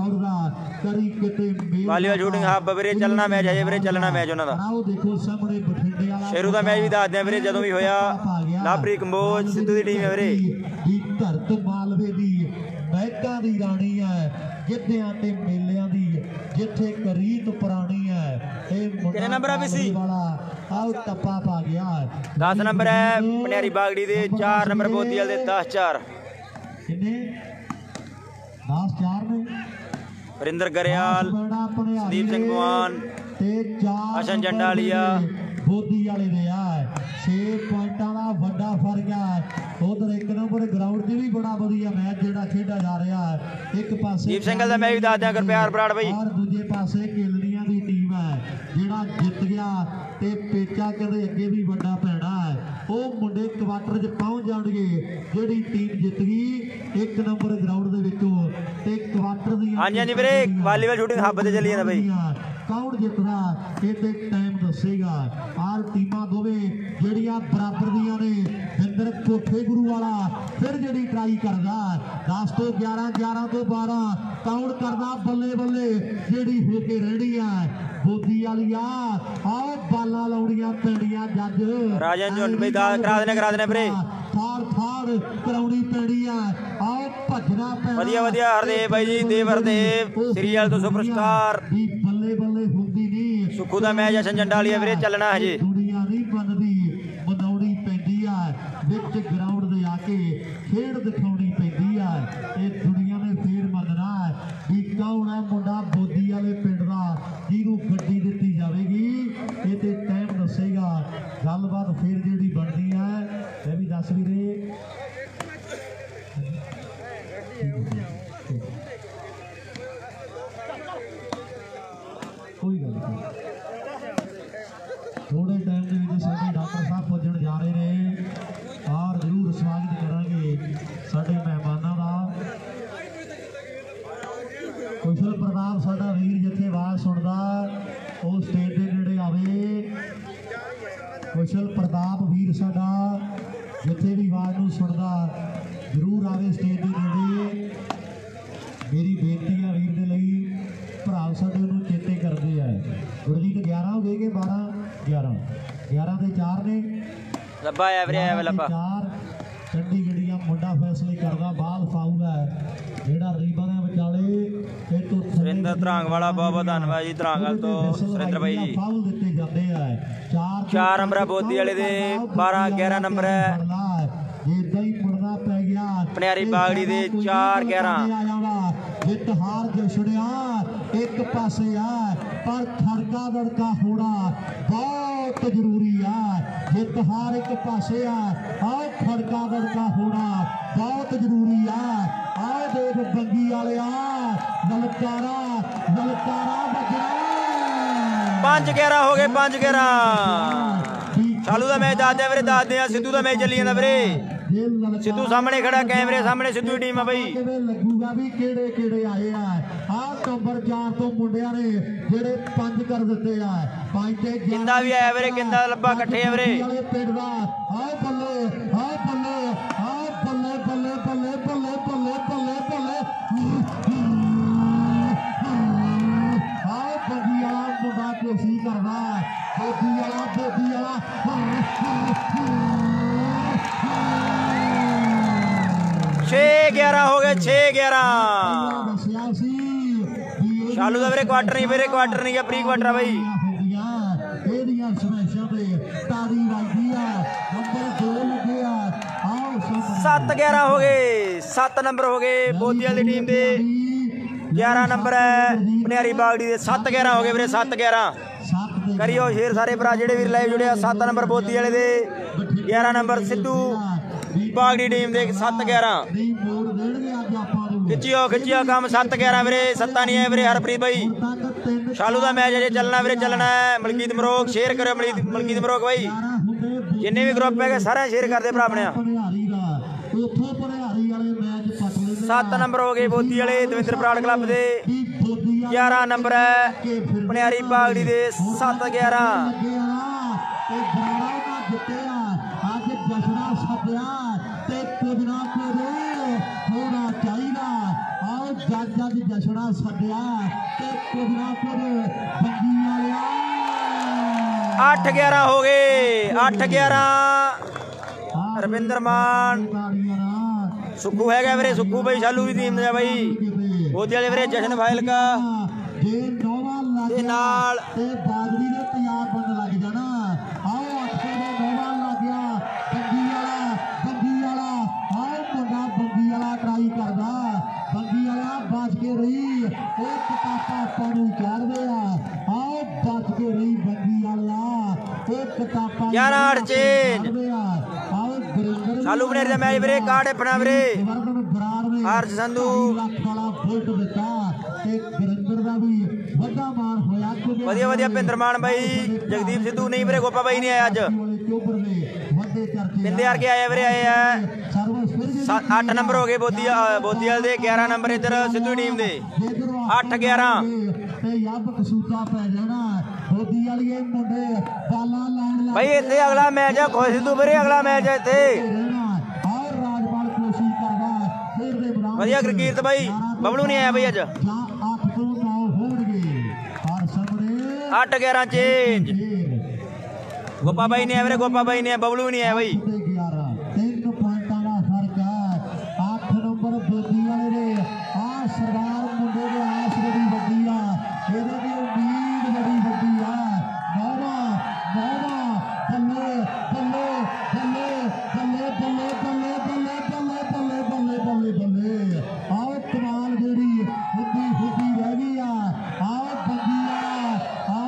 volleyball shooting hub ਵੀਰੇ ਚੱਲਣਾ ਮੈਚ ਹੈ ਵੀਰੇ ਚੱਲਣਾ ਮੈਚ ਉਹਨਾਂ ਦਾ ਸ਼ੇਰੂ ਦਾ ਮੈਚ ਵੀ ਦੱਸ ਦਿਆਂ ਵੀਰੇ ਜਦੋਂ ਵੀ ਹੋਇਆ ਲਾਪਰੀ ਕੰਬੋਜ ਸਿੱਧੂ ਦੀ ਟੀਮ ਹੈ ਵੀਰੇ ਧਰਤ ਮਾਲਵੇ ਦੀ ਮਹਿਕਾਂ ਦੀ ਰਾਣੀ ਹੈ ਗਿੱਧਿਆਂ ਤੇ ਮੇਲਿਆਂ ਦੀ ਜਿੱਥੇ ਕਰੀਤ ਪੁਰਾਣੀ ਹੈ ਇਹ ਕਿੰਨੇ ਨੰਬਰ ਆ ਵੀਸੀ ਵਾਲਾ ਆਉ ਟੱਪਾ ਪਾ ਗਿਆ ਦਸ ਨੰਬਰ ਹੈ ਭੰਡਿਆਰੀ ਬਾਗੜੀ ਦੇ ਚਾਰ ਨੰਬਰ ਬੋਦੀਵਾਲ ਦੇ ਦਸ ਚਾਰ ਕਿੰਨੇ ਦਸ ਚਾਰ ਨੇ ਵਰਿੰਦਰ ਗਰੇਵਾਲ ਸੰਦੀਪ ਸਿੰਘ ਭਗਵਾਨ ਤੇ ਚਾਰ ਅਸ਼ਨ ਜੰਡਾਲੀਆ ਬੋਦੀ ਵਾਲੇ ਦੇ ਆ ਛੇ ਪੁਆਇੰਟਾਂ ਦਾ ਵੱਡਾ ਫਰਕ ਆ ਉਧਰ ਇੱਕ ਨੰਬਰ ਗਰਾਊਂਡ 'ਚ ਵੀ ਬੜਾ ਵਧੀਆ ਮੈਚ ਜਿਹੜਾ ਖੇਡਿਆ ਜਾ ਰਿਹਾ ਇੱਕ ਪਾਸੇ ਦੀਪ ਸਿੰਘਲ ਦਾ ਮੈਚ ਵੀ ਦੱਸ ਦਿਆਂ ਗੁਰਪਿਆਰ ਬਰਾੜ ਬਈ ਔਰ ਦੂਜੇ ਪਾਸੇ ਕੇਲੜੀਆਂ ਦੀ ਟੀਮ ਹੈ ਜਿਹੜਾ ਜਿੱਤ ਗਿਆ ਤੇ ਪੇਚਾ ਕਦੇ ਅੱਗੇ ਵੀ ਵੱਡਾ ਪੈਣਾ ਹੈ ਉਹ ਮੁੰਡੇ ਕੁਆਟਰ 'ਚ ਪਹੁੰਚ ਜਾਣਗੇ ਜਿਹੜੀ ਟੀਮ ਜਿੱਤ ਗਈ ਇੱਕ ਨੰਬਰ ਗਰਾਊਂਡ ਦੇ ਵਿੱਚੋਂ ਤੇ ਕੁਆਟਰ ਦੀ ਹਾਂਜੀ ਹਾਂਜੀ ਵੀਰੇ ਵਾਲੀਬਾਲ ਸ਼ੂਟਿੰਗ ਹੱਬ ਤੇ ਚੱਲੀ ਜਾਂਦਾ ਬਈ ਕੌਣ ਜਿੱਤਦਾ ਇਹ ਤੇ ਟਾਈਮ ਦੱਸੇਗਾ ਆਰ ਟੀਮਾਂ ਦੋਵੇਂ ਜਿਹੜੀਆਂ ਬਰਾਬਰ ਦੀਆਂ ਨੇ ਇੰਦਰ ਕੋਠੇ ਗੁਰੂ ਵਾਲਾ ਫਿਰ ਜਿਹੜੀ ਟਰਾਈ ਕਰਦਾ ਦਸ ਤੋਂ ਗਿਆਰਾਂ ਗਿਆਰਾਂ ਤੋਂ ਬਾਰਾਂ ਕੌਣ ਕਰਦਾ ਬੱਲੇ ਬੱਲੇ ਜਿਹੜੀ ਹੋ ਕੇ ਰਹਿਣੀ ਆ ਬੋਦੀ ਵਾਲੀ ਆ ਆਹ ਬਾਲਾਂ ਲਾਉਣੀਆਂ ਪੈਣੀਆਂ ਜੱਜ ਰਾਜਨ ਜੁੰਡ ਬਈ ਦਾ ਕਰਾ ਦੇਣੇ ਕਰਾ ਦੇਣੇ ਵੀਰੇ ਥਾੜ ਥਾੜ ਕਰਾਉਣੀ ਪੈਣੀ ਆ ਆਹ ਭੱਜਣਾ ਪੈਣਾ ਵਧੀਆ ਵਧੀਆ ਹਰਦੇਵ ਬਾਈ ਜੀ ਦੇਵ ਹਰਦੇਵ ਸ੍ਰੀ ਵਾਲ ਤੋਂ ਸੁਪਰਸਟਾਰ ਬੱਲੇ ਬੱਲੇ ਹੁੰਦੀ ਨਹੀਂ ਸੁੱਖੂ ਦਾ ਮੈਚ ਆ ਸੰਜੰਡਾ ਵਾਲੀ ਵੀਰੇ ਚੱਲਣਾ ਹਜੇ। ਦੁਨੀਆ ਨਹੀਂ ਮੰਨਦੀ, ਮਨਾਉਣੀ ਪੈਂਦੀ ਆ ਵਿੱਚ ਗਰਾਊਂਡ ਦੇ ਆ ਕੇ ਖੇਡ ਦਿਖਾਉਣੀ ਪੈਂਦੀ ਆ। ਇਹ ਦੁਨੀਆ ਨੇ ਫੇਰ ਮੰਨਣਾ ਵੀ ਕੌਣ ਹੈ ਮੁੰਡਾ ਬੋਦੀ ਵਾਲੇ ਪਿੰਡ ਦਾ ਜਿਹਨੂੰ ਗੱਡੀ ਦਿੱਤੀ ਜਾਵੇਗੀ। ਇਹ ਤੇ ਟਾਈਮ ਦੱਸੇਗਾ। ਗੱਲਬਾਤ ਫੇਰ ਜਿਹੜੀ ਬਣਦੀ ਹੈ ਇਹ ਵੀ ਦੱਸ ਵੀ ਦੇ। ਕੋਈ ਗੱਲ ਨਹੀਂ, थोड़े टाइम के विच साडे डॉक्टर साहब पुजण जा रहे ने और जरूर स्वागत करांगे साडे मेहमानां दा। कुशल प्रताप साडा वीर जिथे आवाज़ सुनदा वो स्टेज के नेड़े आवे। कुशल प्रताप वीर साडा जिथे भी आवाज़ नूं सुनदा जरूर आवे स्टेज के नेड़े। मेरी बेनती है वीर दे लई भरा साडे नूं चेते करदे आ। गुरजीत ग्यारह हो गए कि बारह ग्यारह ग्यारह के चार ने लब्बा है वीरे है लब्बा चार चंडी गड़ियां मुंडा फैसले करदा। बाल फाउल है जेड़ा रीबा दे विचाले ते तो सुरेंद्र धरांग वाला बहुत बहुत धन्यवाद जी धरांग वाल तो सुरेंद्र भाई जी। फाउल दिते जाते हैं चार चार नंबर बोदी वाले दे बारह ग्यारह नंबर है इदां ही मुड़ना पै गया पनियारी बागड़ी दे चार ग्यारह। जित हार जछड़िया एक पासे है पर थड़का दड़का होना बहुत जरूरी है। जित हार एक पासे है और थड़का दड़का होना बहुत जरूरी है। आओ देख बंगी वाले नलकारा नलकारा बजना पांच ग्यारह हो गए पांच ग्यारह। शालू का मैच दस वीरे दस दे सिद्धू का मैच चली जाता वीरे। सिद्धू सामने खड़ा कैमरे सामने सिद्धू टीम है भाई। लगूगा भी केड़े केड़े आए आ नंबर चार तो मुंडिया ने जेड़े पंज कर दिते आ पंज ते किंदा भी आया वीरे किंदा लब्बा इकट्ठे वीरे। पिंड दा आ बल्ले आ बल्ले आ बल्ले बल्ले बल्ले बल्ले बल्ले बल्ले बल्ले आ बंगी वाला मुंडा कोशिश करदा बोदी वाला बोदी वाला छे ग्यारह हो गए छे ग्यारह। शालू का वीरे क्वार्टर नहीं वीरे क्वार्टर नहीं है प्री क्वार्टर है भाई। सत्त ग्यारह हो गए सत्त नंबर हो गए बोदी वाली टीम के। ग्यारह नंबर है पनियारी बागड़ी के सत्त ग्यारह हो गए वीरे सत्त ग्यारह। करियो शेर सारे भरा जेडे वीर लाइव जुड़े सत्त नंबर बोदी वाले दे ग्यारह नंबर सिद्धू बागड़ी टीम दे सत्त ग्यारह। खिचियो खिचियो काम सत्त ग्यारह वीरे सत्ता नहीं है वीरे हरप्रीत भाई। शालू का मैच अजे चलना वीरे चलना है। मलकीत मरोग शेयर करो मलकीत मरोग भाई जिन्ने भी ग्रुप है सारे शेयर कर दे भरा अपने। सत्त नंबर हो गए बोदी वाले दविंद्र बराड़ क्लब के। ग्यारह नंबर है पनियारी बागड़ी के सत्त ग्यारह। होना चाहिए आओ जज जज जशना सद्या ते कुछ ना कुछ बंगी वाले आठ ग्यारह हो गए आठ ग्यारह। रविंद्र मान सुक्खू है क्या वीरे सुक्खू भाई शालू की टीम है भाई। बोदी वाले वीरे जशन फाइल का ते नाल बागड़ी ने तैयार बंद लग जाना। आओ अठ दे नौवा लग गया बंगी वाला बंगी वाला आओ मुंडा बंगी वाला ट्राई करदा बंगी वाला बच के रही एक किताबा पानी कर दे आओ बच के रही बंगी वाला एक किताबा ग्यारह आठ चेंज। शालू बनेर दा मैच वीरे कार्ड अपना वीरे हर्ष संधू वधिया वधिया पिंदर मान भाई जगदीप सिद्धू नहीं वीरे गोपा भाई नहीं आया अज पिंदे यार के आया वीरे आए है। अठ नंबर हो गए बोदी बोदी वाले दे ग्यारह नंबर इधर सिद्धू टीम दे अठ ग्यारह। भाई इतने अगला मैच है खोए सिद्धू वीरे अगला मैच है इतने वधिया कीरत भाई बबलू नहीं आया भाई अज अठ ग्यारह चेंज। गोपा भाई नहीं है वीरे गोपा भाई नहीं है बबलू नहीं है भाई।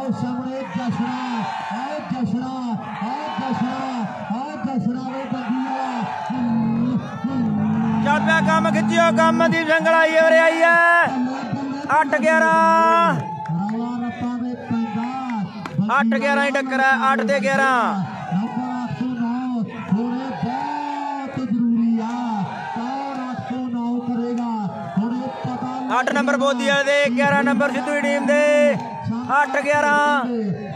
आओ सामने जशना आओ जशना आओ जशना आओ जशना वे बंदिया चल पिया कम खिच्चियो कम दीप सिंह आई है आई है अठ ग्यारह अठ ग्यारह ही टक्कर है अठ ते ग्यारह अठ नंबर बोधी वाले दे ग्यारह नंबर सिद्धू की टीम दे अठ ग्यारह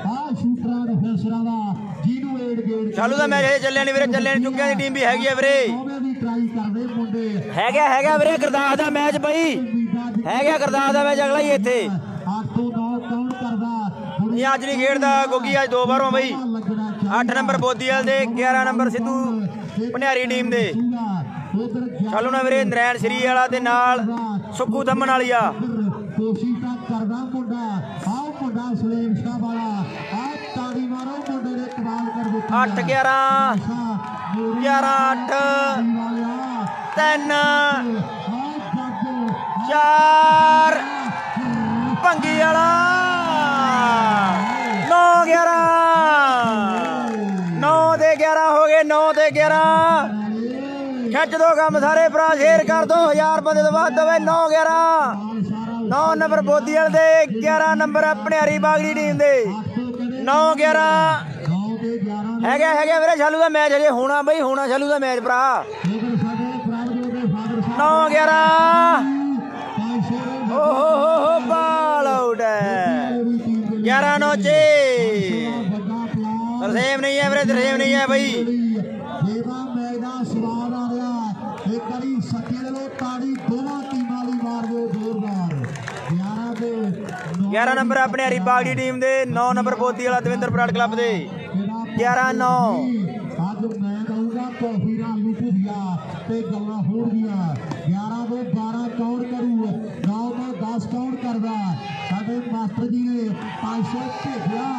चालू का मैच है चलिया नहीं वीरे चलिया नहीं चुक्किया दी टीम भी हैगी है वीरे है गया है गया वीरे गुरदास दा मैच बई है गया गुरदास दा मैच अगला ही इत्थे ये अज नहीं खेडदा गोगी अज दो बार हो बई अठ नंबर बोधी वाले दे ग्यारह नंबर सिद्धू भनियारी टीम दे चालू ना वीरे नरैन श्री वाला ते नाल सुक्कू दमन वाली आ अठ ग्यारह ग्यारह अठ तीन चार भंगी वाला नौ ग्यारह नौ ते ग्यारह हो गए नौ ते ग्यारह खिच दो कम सारे भरा शेयर कर दो हजार बंदे तो बाद दवे नौ ग्यारह नौ नंबर बोधी वाले दे ग्यारह नंबर भनियारी बागड़ी टीम दे नौ ग्यारह है गया है गया वीरे चालू का मैच अजे होना बई होना चालू का मैच भरा नौ ग्यारह ओ हो हो हो बाल आउट है ग्यारह नौ चे तरसेम नहीं है वीरे तरसेम नहीं है भाई ग्यारह नंबर अपने हरी बागड़ी टीम दे नौ नंबर बोधी वाला दविंद्र बराड़ क्लब दे ग्यारह नौ मास्टर जी ने पांच सौ भेजा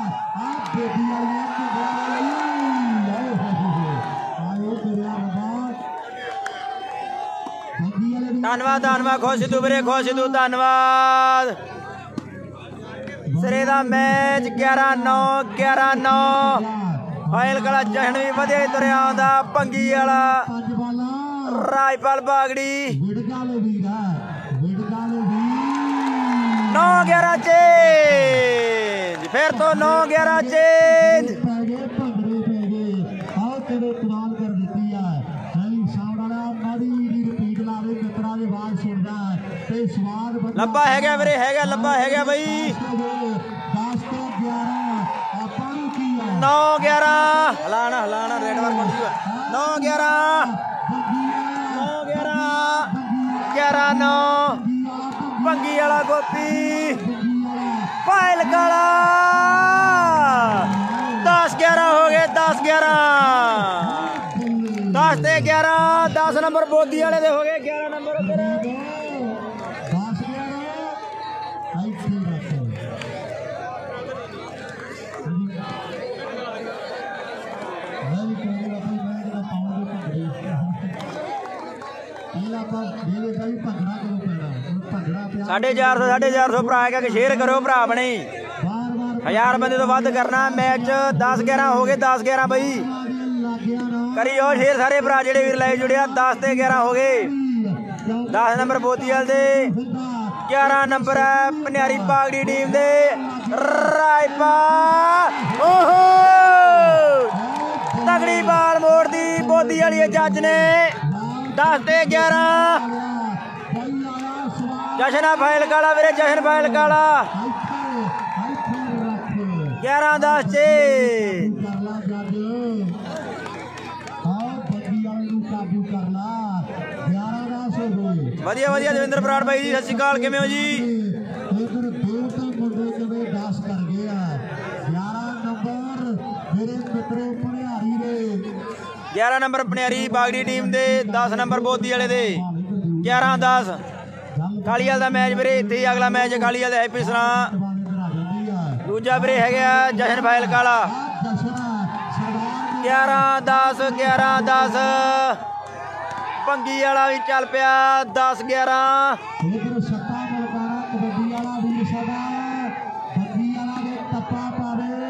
धन्यवाद धन्यवाद खुश सिद्धू वीरे खुश सिद्धू धन्यवाद सिरे दा मैच ग्यारह नौ ग्यारह नौ फाइल कला जहन भी वधिया तुरिया आंदा भंगी वाला राजपाल बागड़ी नौ ग्यारह चेंज फिर तो नौ ग्यारह चेंज लब्बा है गया वीरे है गया लब्बा है गया भाई नौ ग्यारह हलाना हलाना रेड मार नौ ग्यारह नौ ग्यारह ग्यारह नौ भंगी वाला गोपी फाइल काला दस ग्यारह हो गए दस ग्यारह दस ते ग्यारह दस नंबर बोधी वाले दे हो गए ग्यारह नंबर उधर साढ़े चार सौ साढ़े चार सौ भरा है शेयर करो भरा अपने हजार बंदे तो वध करना मैच दस ग्यारह हो गए दस ग्यारह बई करियो शेयर सारे भरा जेडे वीर लाइव जुड़िया दस ते ग्यारह हो गए दस नंबर बोधी वाले दे ग्यारह नंबर है भनियारी बागड़ी टीम दे राजपाल ओहो तगड़ी बाल मोड़ दी बोधी वाली जज ने दस ते ग्यारह जशन फाइल काला वीरे जशन फाइल काला ग्यारह दस चे वधिया वधिया दविंद्र बराड़ भाई जी सत श्री अकाल किवें हो जी ग्यारह नंबर भनियारी बागड़ी टीम दे दस नंबर बोधी वाले दे ग्यारह दस कालीवाल का मैच वीरे इत्थे अगला मैच कालीवाल हैप्पी सरा दूजा वीरे है जशन फाइल काला ग्यारह दस ग्यारह दस भंगी वाला भी चल पिया दस ग्यारह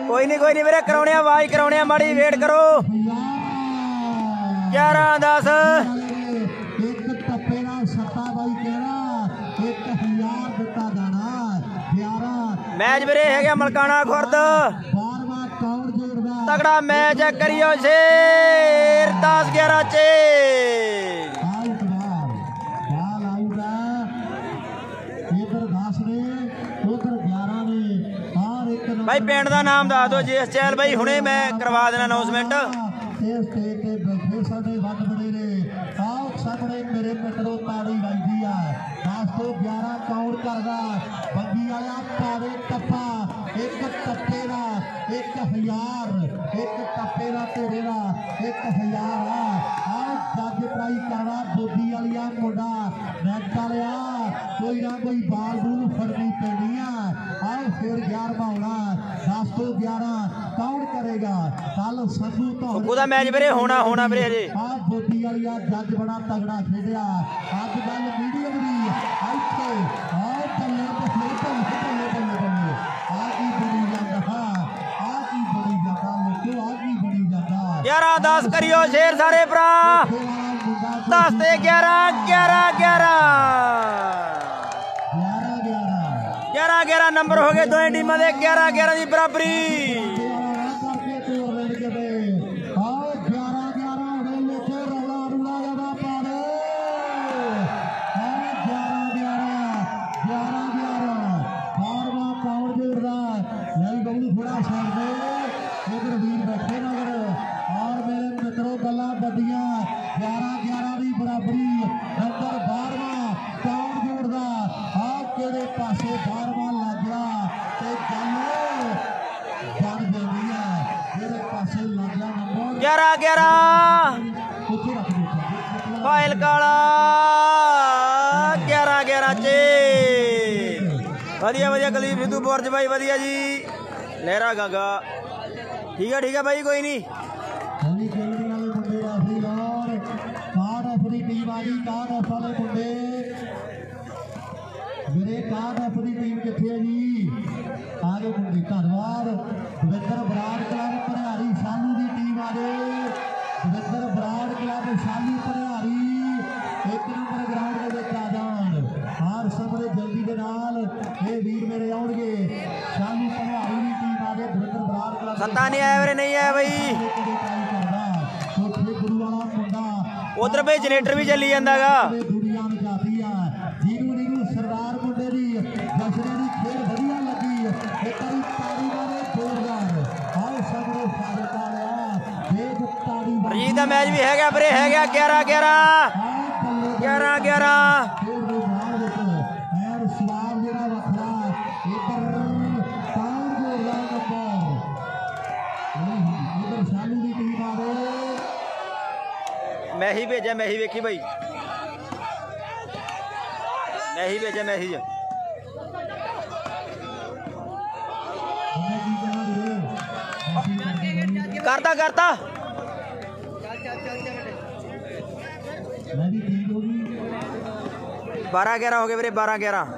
कोई नहीं कोई नहीं मेरे कराने आवाज कराने माड़ी वेट करो ग्यारह दस एक टप्पे का सट्टा बाई कहना एक हजार दिता जाना ग्यारह मैच मेरे है मलकाना खुर्द बारवा काउंट जोड़दा तगड़ा मैच है करियो शेर दस ग्यारह चे आउट बाल बाल आउट है इधर दस ने उधर ग्यारह ने और एक भाई पिंड का नाम दस दो जिस चैल भाई हुणे मैं करवा देना अनाउंसमेंट इस स्टेज ते बैठे साडे वड बड़े ने आओ सामने मेरे मित्रों ताड़ी वजदी है दस तो ग्यारह काउंट करदा बग्गी आया पावे टप्पा एक टप्पे दा एक हजार एक टप्पे दा तेरे दा एक हजार आओ जज ट्राई करना बोदी वालिया मुंडा नेट वालिया कोई ना कोई बाल बूल फड़नी पैनी है आओ फिर ग्यारहवां होना दस तो ग्यारह काउंट करेगा कल सदू तो ਉਹਦਾ ਮੈਚ ਵੀਰੇ ਹੋਣਾ ਹੋਣਾ ਵੀਰੇ ਹਜੇ ਆ ਬੋਦੀ ਵਾਲੀਆ ਜੱਜ ਬੜਾ ਤਗੜਾ ਖੇਡਿਆ ਅੱਜ ਗੱਲ ਮੀਡੀਅਮ ਦੀ ਇੱਥੇ ਆ ਬੱਲੇ ਬੱਲੇ ਬੱਲੇ ਬੱਲੇ ਬੱਲੇ ਆ ਕੀ ਬੜੀ ਜਾਂਦਾ ਆ ਕੀ ਬੜੀ ਜਾਂਦਾ ਲੋਕੋ ਆ ਕੀ ਬੜੀ ਜਾਂਦਾ ग्यारह दस करियो शेर सारे भरा दस ते ग्यारह ग्यारह ग्यारह ग्यारह ग्यारह नंबर हो गए दोनों टीमों के ग्यारह ग्यारह की बराबरी ग्यारह ग्यारह फाइल काला ग्यारह ग्यारह चे वधिया वधिया गली सिद्धू बोर्ज भाई वधिया जी लहरा गागा ठीक है ठीक है भाई कोई नहीं मेरे कार अपनी टीम कितने जी आगे मुंडी धन्यवाद दविंदर बराड़ क्लब भरियारी सालू की टीम आगे दविंदर बराड़ क्लब सालू भरियारी एक नंबर ग्राउंड के आ जान हर सामने जल्दी के नाल ये वीर मेरे आउणगे सालू भरियारी की टीम आगे दविंदर बराड़ क्लब सत्ता नहीं आया मेरे नहीं आया भाई गुरु वाला मुंडा उधर भाई जनरेटर भी चली जाता गा दुनिया में जाती है जीनू नीनू सरदार मुंडे दी जशरे दी खेल बढ़िया लगी एक बारी ताड़ी मारे जोरदार आओ सबने सारे तालिया देख ताड़ी रजीत का मैच भी है गया बरे है गया ग्यारह ग्यारह ग्यारह ग्यारह खेल दे बाहर देखो और सवाल जेड़ा वखरा इधर ताड़ जोरदार नंबर इधर सालू दी टीम आ गई मैं ही भेजा मैं ही वेखी भाई मैं ही भेजा मैं ही करता करता बारह ग्यारह हो गए मेरे बारह ग्यारह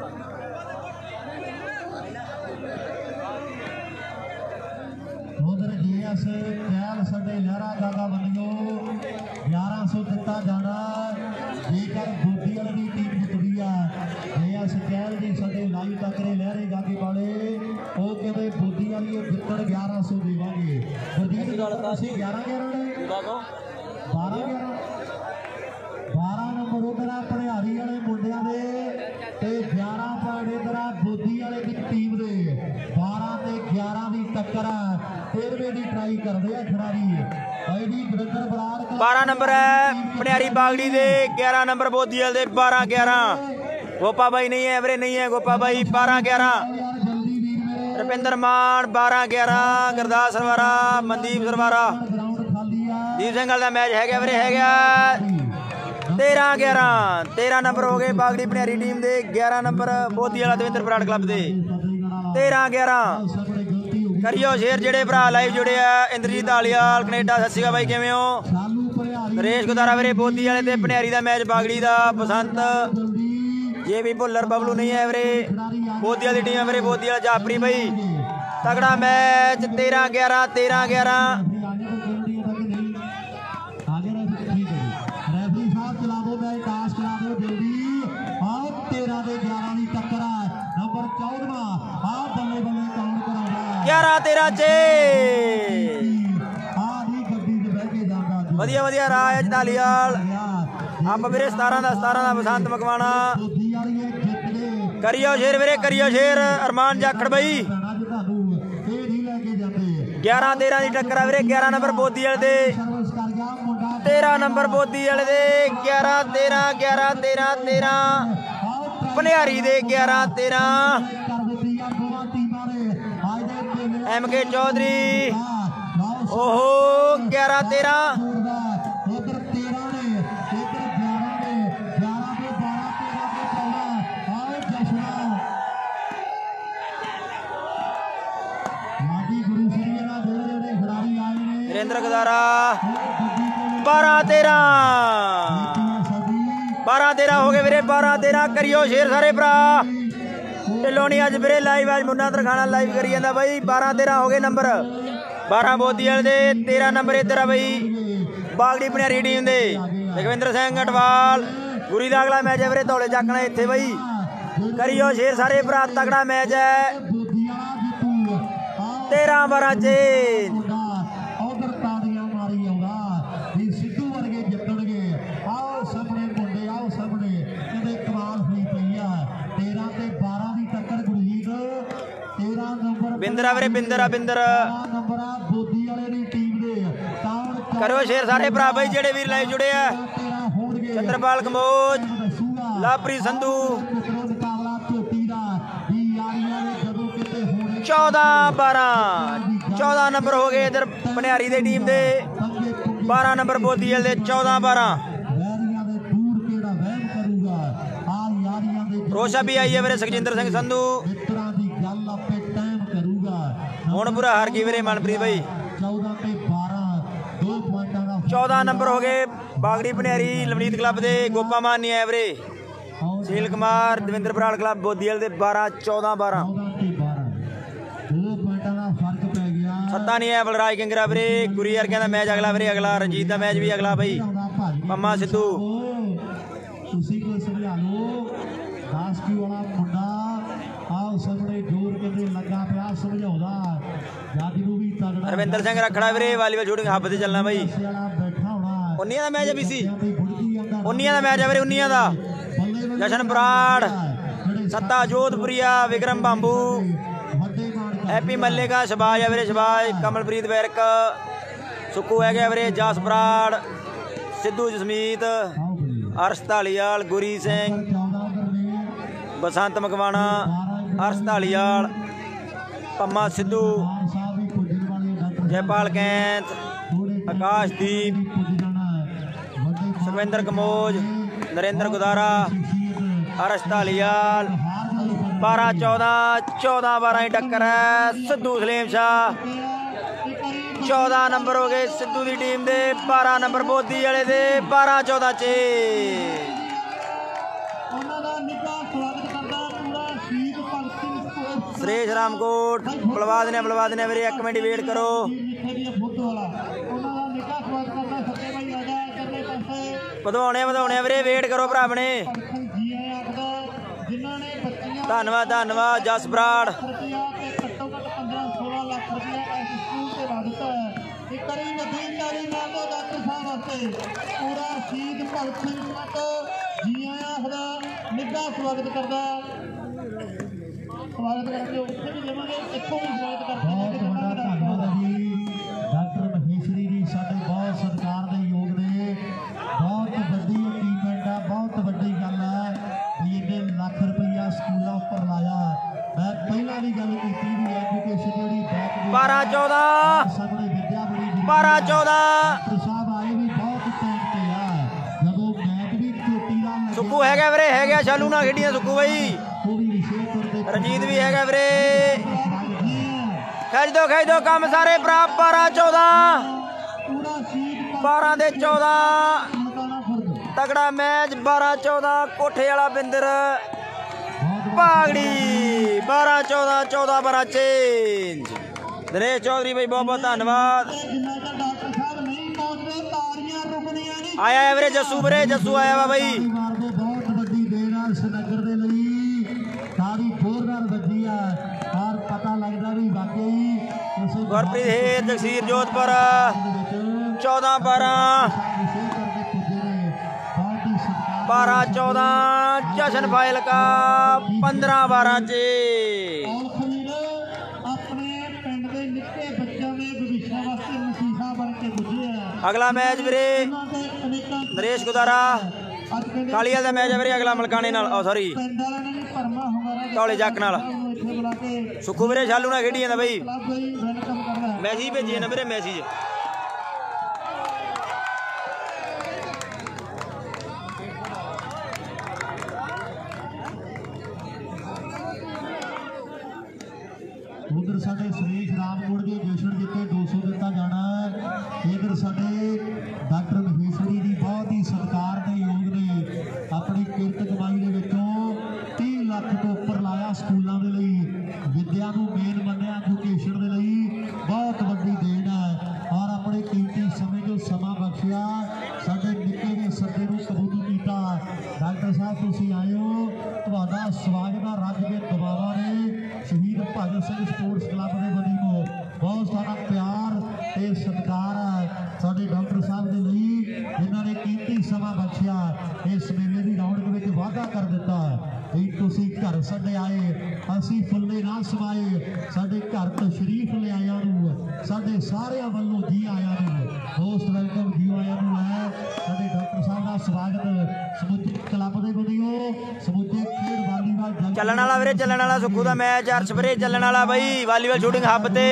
लहरा गागा बनियो ग्यारह सौ दिता जाना जेकर बोदी वाली टीम जितदी है कैल जी साडे लाइव टकरे लहरे गागे वाले वो कहते बोदी वाली जितण ग्यारह सौ देवांगे ग्यारह ग्यारह ने बारह ग्यारह बारह नंबर उधर भरियारी वाले मुंडिया के ग्यारह पॉइंट इधर बोदी वाले की टीम के बारह ते ग्यारह की टक्कर तेरहवें की ट्राई करते हैं खिलाड़ी बारह नंबर है भनियारी बागड़ी दे ग्यारह नंबर बोधीवाल दे बारह ग्यारह गोपा भाई नहीं है एवरे नहीं है गोपा भाई बारह ग्यारह रुपिंदर मान बारह ग्यारह गुरदास सरवारा मनदीप सरवारा दीप सिंह का मैच है एवरे है गया तेरह ग्यारह तेरह नंबर हो गए बागड़ी भनियारी टीम दे ग्यारह नंबर बोधीवाला दविंदर बराड़ क्लब दे तेरह ग्यारह करियो शेर जेड़े भरा लाइव जुड़े आ इंद्रजीत आलियाल कनेडा सत श्री अकाल भाई किवें हो नरेश गुदारा वीरे बोधी वाले ते भनियारी दा मैच बागड़ी दा बसंत ये भी भुल्लर बबलू नहीं है वीरे बोधी वाली टीम वीरे बोधी वाला जाफरी भाई तगड़ा मैच तेरह ग्यारह तेरह ग्यारह ग्यारह तेरह चे वधिया वधिया राह है ढालीवाल आप वीरे सतारह का सतारह का बसंत मकवाना करियो शेर वीरे करियो शेर अरमान जाखड़ बई ग्यारह तेरह की टक्कर है वीरे ग्यारह नंबर बोधी वाले दे तेरह नंबर बोधी वाले दे ग्यारह तेरह ग्यारह तेरह तेरह भनियारी दे ग्यारह तेरह एम के चौधरी ओहो ग्यारह तेरह वीरेंद्र गदारा बारह तेरह बारह तेरह हो गए वीरे बारह तेरह करियो शेर सारे भरा ढिलों अज वीरे लाइव अज मुन्ना तरखाना लाइव करी जाता बई बारह तेरह हो गए नंबर बारह बोधी वाले दे तेरह नंबर इधर है बई बागड़ी भनियारी टीम दे लखविंदर सिंह अटवाल गुरी का अगला मैच है वीरे धौले जाकना इत्थे बई करियो शेर सारे भरा तगड़ा मैच है तेरह बारह चे बिंदरा वीरे बिंदरा बिंदर करो शेर सारे भरा बई जेड़े वीर लाइव जुड़े है चंद्रपाल कंबोज लाभप्रीत संधू चौदह बारह चौदह नंबर हो गए इधर भनियारी दे टीम दे बारह नंबर बोधी वाले चौदह बारह रोशा भी आई है वीरे सुखजिंदर सिंह संधू हुण पूरा हार गई वीरे मनप्रीत भाई चौदह नंबर हो गए बागड़ी भनियारी लवनीत क्लब दे गोपा मान नहीं आया वीरे सुनील कुमार दविंदर बराड़ क्लब बोधीवाल दे बारह चौदह बारह सत्ता नहीं है बलराज किंगरा वीरे गुरी वर्गिया का मैच अगला वीरे अगला रंजीत का मैच भी अगला भाई पम्मा सिद्धू रविंदर सिंह रखड़ा वीरे वालीबॉल शूटिंग हब से चलना भाई उन्निया का मैच है बीसी उन्निया का मैच है वीरे उन्निया का जशन बराड़ सत्ता जोधपुरिया विक्रम बांबू हैप्पी मल्ले का शबाज है वीरे शबाज कमलप्रीत वैरक सुक्कू है गया वीरे जास बराड़ सिद्धू जसमीत अर्श ढालीवाल गुरी सिंह बसंत मकवाना अर्श ढालीवाल पम्मा सिद्धू जयपाल कैंथ आकाशदीप सुखविंदर कमोज नरेंद्र गुदारा अर्श ढालीवाल बारह चौदह चौदह बारह ही टक्कर है सिद्धू सलीम शाह चौदह नंबर हो गए सिद्धू की टीम दे बारह नंबर बोधी वाले दे बारह चौदह चे सुरेश रामकोट बुलवा देने बुलवा देने मेरे एक मिनट वेट करो ਵਧਾਉਣੇ ਵਧਾਉਣੇ ਵੀਰੇ वेट करो भरा अपने धन्यवाद धन्यवाद जस बराड़ स्वागत करता स्वागत करके उत्थे भी देवांगे इत्थों भी स्वागत करते हैं डॉक्टर महेश्वरी जी साडे बहुत सत्कार दे योग ने बहुत वड्डी अचीवमेंट है बहुत वड्डी गल है भी इन्ने लाख रुपया स्कूलों पर लाया मैं पहला भी गल की भी एजुकेशन जेहड़ी बैक बारह चौदह सामने विद्या बड़ी बारह चौदह साहब आए भी बहुत टाइम पे आ जदों मैच भी चोटी दा सुक्कू है गया वीरे है गया शालू ना खेडियां सुक्कू भाई रंजीत भी है वीरे खेच दो खेच दो काम सारे भरा बारह चौदह बारह दे चौदह तगड़ा मैच बारह चौदह कोठे वाला बिंदर पागड़ी बारह चौदह चौदह बारह चेंज। दिनेश चौधरी भाई बहुत बहुत धन्यवाद। आया है वीरे जस्सू वीरे जस्सू आया वा भाई बहुत वड्डी देर है श्रीनगर दे लई सारी जोरदार वजी है और पता लगदा भी वाकई गुरप्रीत हेर जगसीर जोधपुर चौदह बारह बारह चौदह जशन फाइल का पंद्रह बारह चे अगला मैच वीरे नरेश गुदारा कालीया का मैच है वीरे अगला मलकाने नाल सॉरी धौले जक नाल सुखू वीरे शालू ना खेडी जांदा बई मैसेज भेजी ना वीरे मैसेज उधर साडे सुरेश रामकोट के जशन जिते दो सौ दिता जाना है। इधर साडे डॉक्टर महेश्वरी जी बहुत ही सत्कार के योग ने अपनी किरत कमाई के विचों तीन लाख तो उपर लाया स्कूलों के लिए विद्या को मेन मन्निया एजुकेशन के लिए बहुत वड्डी देन है और अपने कीमती समय जो समा बख्शिया साडे निक्के के सदे को कबूल किया। डॉक्टर साहब तुसीं आए हो तुहाडा स्वागत है रज के दबावा ने शहीद भगत सिंह स्पोर्ट्स क्लब के बनी को बहुत सारा प्यार ते सत्कार है साडे डॉक्टर साहब के लिए जिन्होंने कीमती समा बख्शिया इस मेले की रौनक में वाधा कर दिता है। तुसीं घर साडे आए असीं फुल्ले ना समाए साडे घर तशरीफ ले आया साडे सारिਆਂ ਵੱਲੋਂ जी आया मोस्ट वेलकम जी आया है साडे डॉक्टर साहब का स्वागत समूचे क्लब के बनियो समूचे खेड वालीबाल ਚੱਲਣ ਵਾਲਾ ਵੀਰੇ ਚੱਲਣ ਵਾਲਾ ਸੁੱਖੂ ਦਾ ਮੈਚ ਅਰਸ਼ ਵੀਰੇ ਚੱਲਣ ਵਾਲਾ ਬਾਈ ਵਾਲੀਬਾਲ ਸ਼ੂਟਿੰਗ ਹੱਬ ਤੇ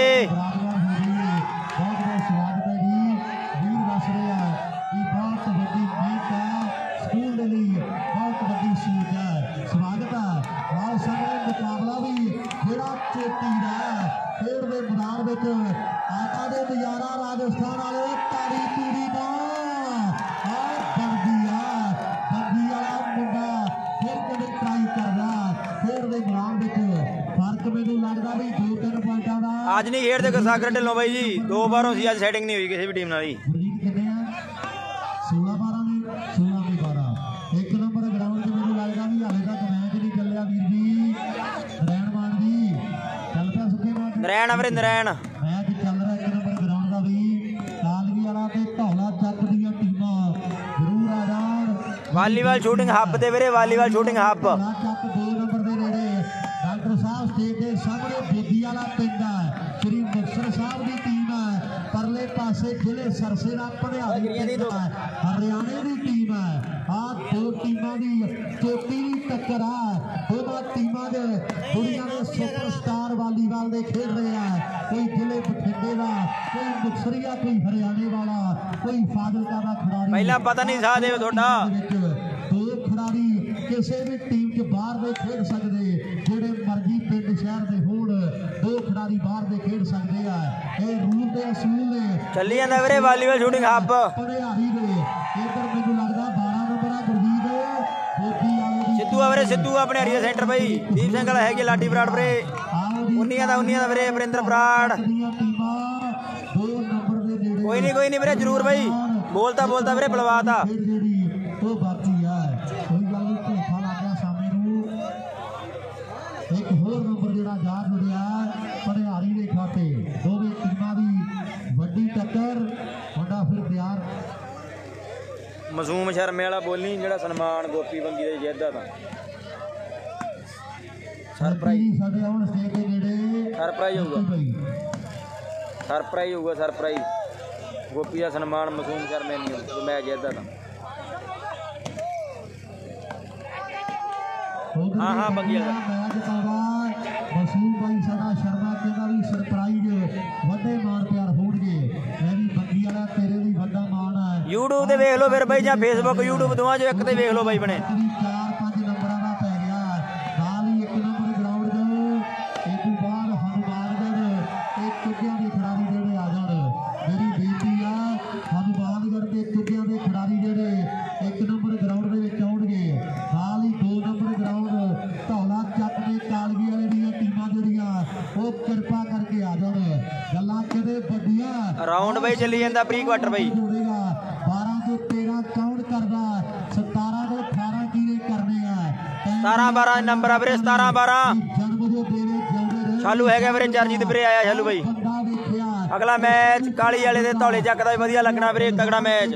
राजस्थान वाले तारी तूरी ना बंदी है बंदी वाला मुंडा फिर कभी ट्राई कर रहा फिर दे ग्राउंड विच फर्क मैनू लगदा भी दो तीन पॉइंटां दा आज नहीं खेडदे सागर ढिल्लों बाई जी दो बारों सी आज सेटिंग नहीं हुई किसी भी टीम नाल सोलह बारह ने सोलह भी बारह एक नंबर ग्राउंड च मैनू लगदा भी हाले तक मैच नहीं चलिया वीर जी नरैण मान जी चल पिया सुखे मान नरैण अमरे नरैण मैच चल रहा एक नंबर ग्राउंड का भी कालवी वाला ते धौला जग दी टीमां जरूर आ जाण वालीबाल शूटिंग हब ते वीरे वालीबाल शूटिंग हब चक दो नंबर दे नेड़े डॉक्टर साहब स्टेज के सामने बेदी वाला पिंड है श्री मुक्तसर साहब की टीम है परले पासे जिले सरसे का भनियारी पिंड है हरियाणे की टीम है आ दो टीमां दी चोटी दी टक्कर है दोनों टीमां दे दुनिया के सुपरस्टार वालीबाल दे खेल रहे हैं कोई जिले बठिंडे का कोई मुक्तसरिया कोई हरियाणे वाला कोई फाजिलका का खिलाड़ी पहला पता नहीं साथ दे थोड़ा दो खिलाड़ी किसी भी टीम के बाहर दे खेल सकते जेड़े मर्जी पिंड शहर दे होण दो खिलाड़ी बाहर दे खेल सकते हैं ये रूल ते असूल ने चली जांदा वीरे वालीबाल शूटिंग हब भनियारी दे इधर मैनू लगदा बारह नंबर आ गुरजीत बोधी वाले दी सिद्धू आ वीरे सिद्धू अपने हरिया सेंटर भाई दीप सिंह वाला है कि लाडी बराड़ वीरे उन्नियां दा उन्नियां दा वीरे वरिंदर बराड़ टीमां दो नंबर दे नेड़े कोई नहीं कोई नहीं वीरे जरूर भाई बोलता बोलता वीरे बुलवाता जेड़ी ओ बाकी है कोई गल नहीं धोखा लग गया सामने नू एक होर नंबर जेड़ा जा जुड़िया भनियारी दे खाते दोवें टीमां दी वड्डी टक्कर मुंडा फिर तैयार मासूम शर्मे वाला बोली जेड़ा सन्मान गोपी बंगी दे जिद्दा दा सरप्राइज साडे आउण स्टेज दे नेड़े सरप्राइज होगा सरप्राइज होगा सरप्राइज गोपी का सन्मान मासूम शर्मे नहीं हो मैं जिद्दा था हाँ हाँ बंगी मैच पावा मासूम भाई साडा शर्मा कहंदा भी सरप्राइज वड्डे मान प्यार होणगे मैं भी बंगी वाला तेरे भी वड्डा मान है यूट्यूब ते वेख लो फिर भाई जां फेसबुक यूट्यूब दोवां चों एक ते वेख लो भाई बने चार पांच नंबरां दा पै गया नाल ही एक नंबर ग्राउंड जो एक बार हनुमानगढ़ एक चुगियां दे खिडारी जेड़े आ जाण मेरी बेनती है हनुमानगढ़ के चुगियां दे खिडारी जेड़े एक नंबर ग्राउंड दे विच आउणगे नाल ही दो number ground Dhaula Chak round ਬਈ ਚੱਲੀ ਜਾਂਦਾ ਪ੍ਰੀ ਕੁਆਟਰ ਬਈ ਬਾਰਾਂ ਤੋਂ ਤੇਰਾਂ ਕਾਊਂਟ ਕਰਦਾ ਸਤਾਰਾਂ ਤੋਂ ਅਠਾਰਾਂ ਕੀਰੇ ਕਰਨੇ ਆ ਸਤਾਰਾਂ ਬਾਰਾਂ ਨੰਬਰ ਆ ਵੀਰੇ ਸਤਾਰਾਂ ਬਾਰਾਂ ਸ਼ਾਲੂ ਹੈਗਾ ਵੀਰੇ ਚਰਨਜੀਤ ਵੀਰੇ ਆਇਆ ਸ਼ਾਲੂ ਬਈ ਅਗਲਾ ਮੈਚ ਕਾਲੀ ਵਾਲੇ ਦੇ ਧੌਲੇ ਚੱਕ ਦਾ ਵਧੀਆ ਲੱਗਣਾ ਵੀਰੇ ਤਗੜਾ ਮੈਚ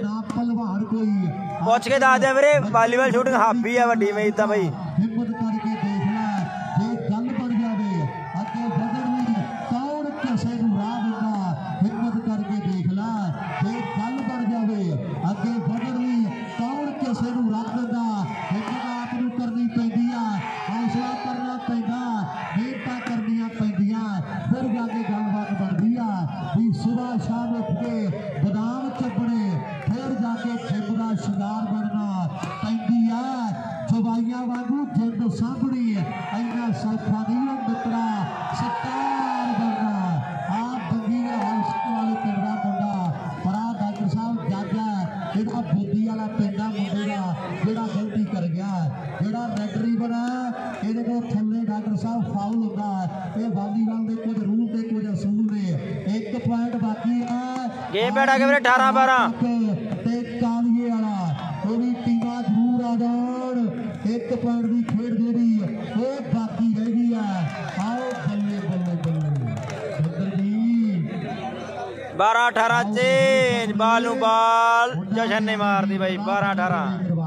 ਪੁੱਛ ਕੇ ਦੱਸ ਦਿਆਂ ਵੀਰੇ ਵਾਲੀਬਾਲ ਸ਼ੂਟਿੰਗ ਹਾਫੀ ਆ ਵੱਡੀ ਮੈਚ ਤਾਂ ਬਈ ਹਿੰਮਤ ਕਰਕੇ ਦੇਖ ਲੈ ਜੇ ਗੱਲ ਬਣ ਜਾਵੇ ਅੱਗੇ ਵਧਣ ਲਈ ਕੌਣ ਕਿਸੇ ਨੂੰ ਰਾਹ ਦਿੰਦਾ ਹਿੰਮਤ ਕਰਕੇ ਦੇਖ ਲੈ ਜੇ ਗੱਲ ਬਣ ਜਾਵੇ ਅੱਗੇ ਵਧਣ ਲਈ ਕੌਣ ਕਿਸੇ ਨੂੰ ਰਾਹ ਦਿੰਦਾ ਹਿੰਮਤ ਆਪ ਨੂੰ ਕਰਨੀ ਪੈਂਦੀ ਆ ਹੌਸਲਾ ਕਰਨਾ ਪੈਂਦਾ ਮਿਹਨਤਾਂ ਕਰਨੀਆਂ ਪੈਂਦੀਆਂ ਫਿਰ ਜਾ ਕੇ ਗੱਲਬਾਤ ਬਣਦੀ ਆ ਵੀ ਸੁਬਾਹ ਸ਼ਾਮ ਉੱਠ ਕੇ ਬਦਾਮ ਚੱਬਣੇ ਫਿਰ ਜਾ ਕੇ ਜਿੰਮ ਦਾ ਸ਼ਿੰਗਾਰ ਬਣਨਾ ਪੈਂਦੀ ਆ ਜਵਾਈਆਂ ਵਾਂਗੂ ਜਿੰਦ ਸਾਂਭਣੀ ਇੰਨਾ ਸੌਖਾ ਨਹੀਂ ਉਹ ਮਿੱਤਰਾ ਸਟਾਰ ਬਣਨਾ ਆ ਬੰਗੀ ਹੌਸਲੇ ਵਾਲੇ ਪਿੰਡ ਦਾ ਮੁੰਡਾ ਪਰਾ ਡਾਕਟਰ ਸਾਹਿਬ ਜਾਜਾ ਇਹਦਾ ਬੁੱਧੀ ਵਾਲਾ ਪਿੰਡਾ ਮੁੰਡੇ ਦਾ ਜਿਹੜਾ ਗਲਤੀ ਕਰ ਗਿਆ ਜਿਹੜਾ ਰੈਡ ਰਿਬਨ ਇਹਦੇ ਕੋਲ ਥੱਲੇ ਡਾਕਟਰ ਸਾਹਿਬ ਫਾਉਲ ਹੁੰਦਾ ਇਹ ਵਾਲੀਬਾਲ ਦੇ ਕੁਝ ਰੂਲ ਤੇ ਕੁਝ ਅਸੂਲ ਨੇ ਇੱਕ ਪੁਆਇੰਟ ਬਾਕੀ ਆ ਗੇਮ ਬੈਠਾ ਕੇ ਵੀਰੇ ਅਠਾਰਾਂ ਬਾਰਾਂ ਤੇ ਕਾਲੀਏ ਵਾਲਾ ਉਹ ਵੀ ਟੀਮਾਂ ਜ਼ਰੂਰ ਆ ਜਾਣ ਇੱਕ ਪੁਆਇੰਟ ਦੀ ਖੇਡ ਜਿਹੜੀ ਉਹ ਬਾਕੀ ਰਹਿ ਗਈ ਆ ਆਓ ਬੱਲੇ ਬੱਲੇ ਬੱਲੇ ਸੁੰਦਰ ਜੀ ਬਾਰਾਂ ਅਠਾਰਾਂ ਚੇਂਜ ਬਾਲ ਨੂੰ ਬਾਲ ਜਸ਼ਨ ਨੇ ਮਾਰਦੀ ਬਾਈ ਬਾਰਾਂ ਅਠਾਰਾਂ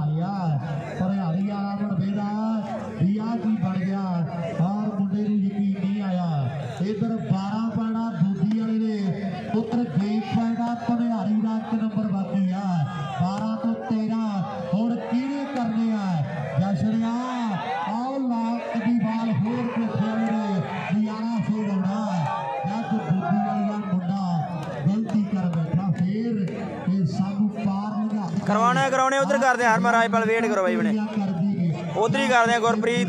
ਹਰਿਆਣੀ ਵਾਲਾ ਬਣਵੇਦਾ ਵੀ ਆ ਕੀ ਬਣ ਗਿਆ ਔਰ ਮੁੰਡੇ ਨੂੰ ਯਕੀਨ ਨਹੀਂ ਆਇਆ ਇਧਰ ਬਾਰਾਂ ਪੈਣਾ ਦੂਜੀ ਵਾਲੇ ਨੇ ਉੱਤਰ ਗੇਮ ਪੈਣਾ ਭਨਿਆਰੀ ਦਾ ਇੱਕ ਨੰਬਰ ਬਾਕੀ ਆ ਬਾਰਾਂ ਤੋਂ ਤੇਰਾਂ ਹੁਣ ਕਿਹਨੇ ਕਰਨੇ ਆ ਜਸ਼ਨਿਆ ਆਓ ਲਾਕ ਦੀ ਬਾਲ ਹੋਰ ਕੋਠੇ ਵਾਲੇ ਨੇ ਨਿਆਣਾ ਫੇਰ ਆਉਣਾ ਜਦ ਦੂਜੀ ਵਾਲਾ ਮੁੰਡਾ ਗਲਤੀ ਕਰ ਬੈਠਾ ਫੇਰ ਇਹ ਸਾਨੂੰ ਪਾਰ ਲਗਾ ਕਰਵਾਉਣੇ ਕਰਾਉਣੇ ਉਧਰ ਕਰਦੇ ਹਰਮਨ ਰਾਜਪਾਲ ਵੇਟ ਕਰੋ ਬਾਈ ਬਣੇ ਉਧਰ ਹੀ ਕਰਦੇ ਆ ਗੁਰਪ੍ਰੀਤ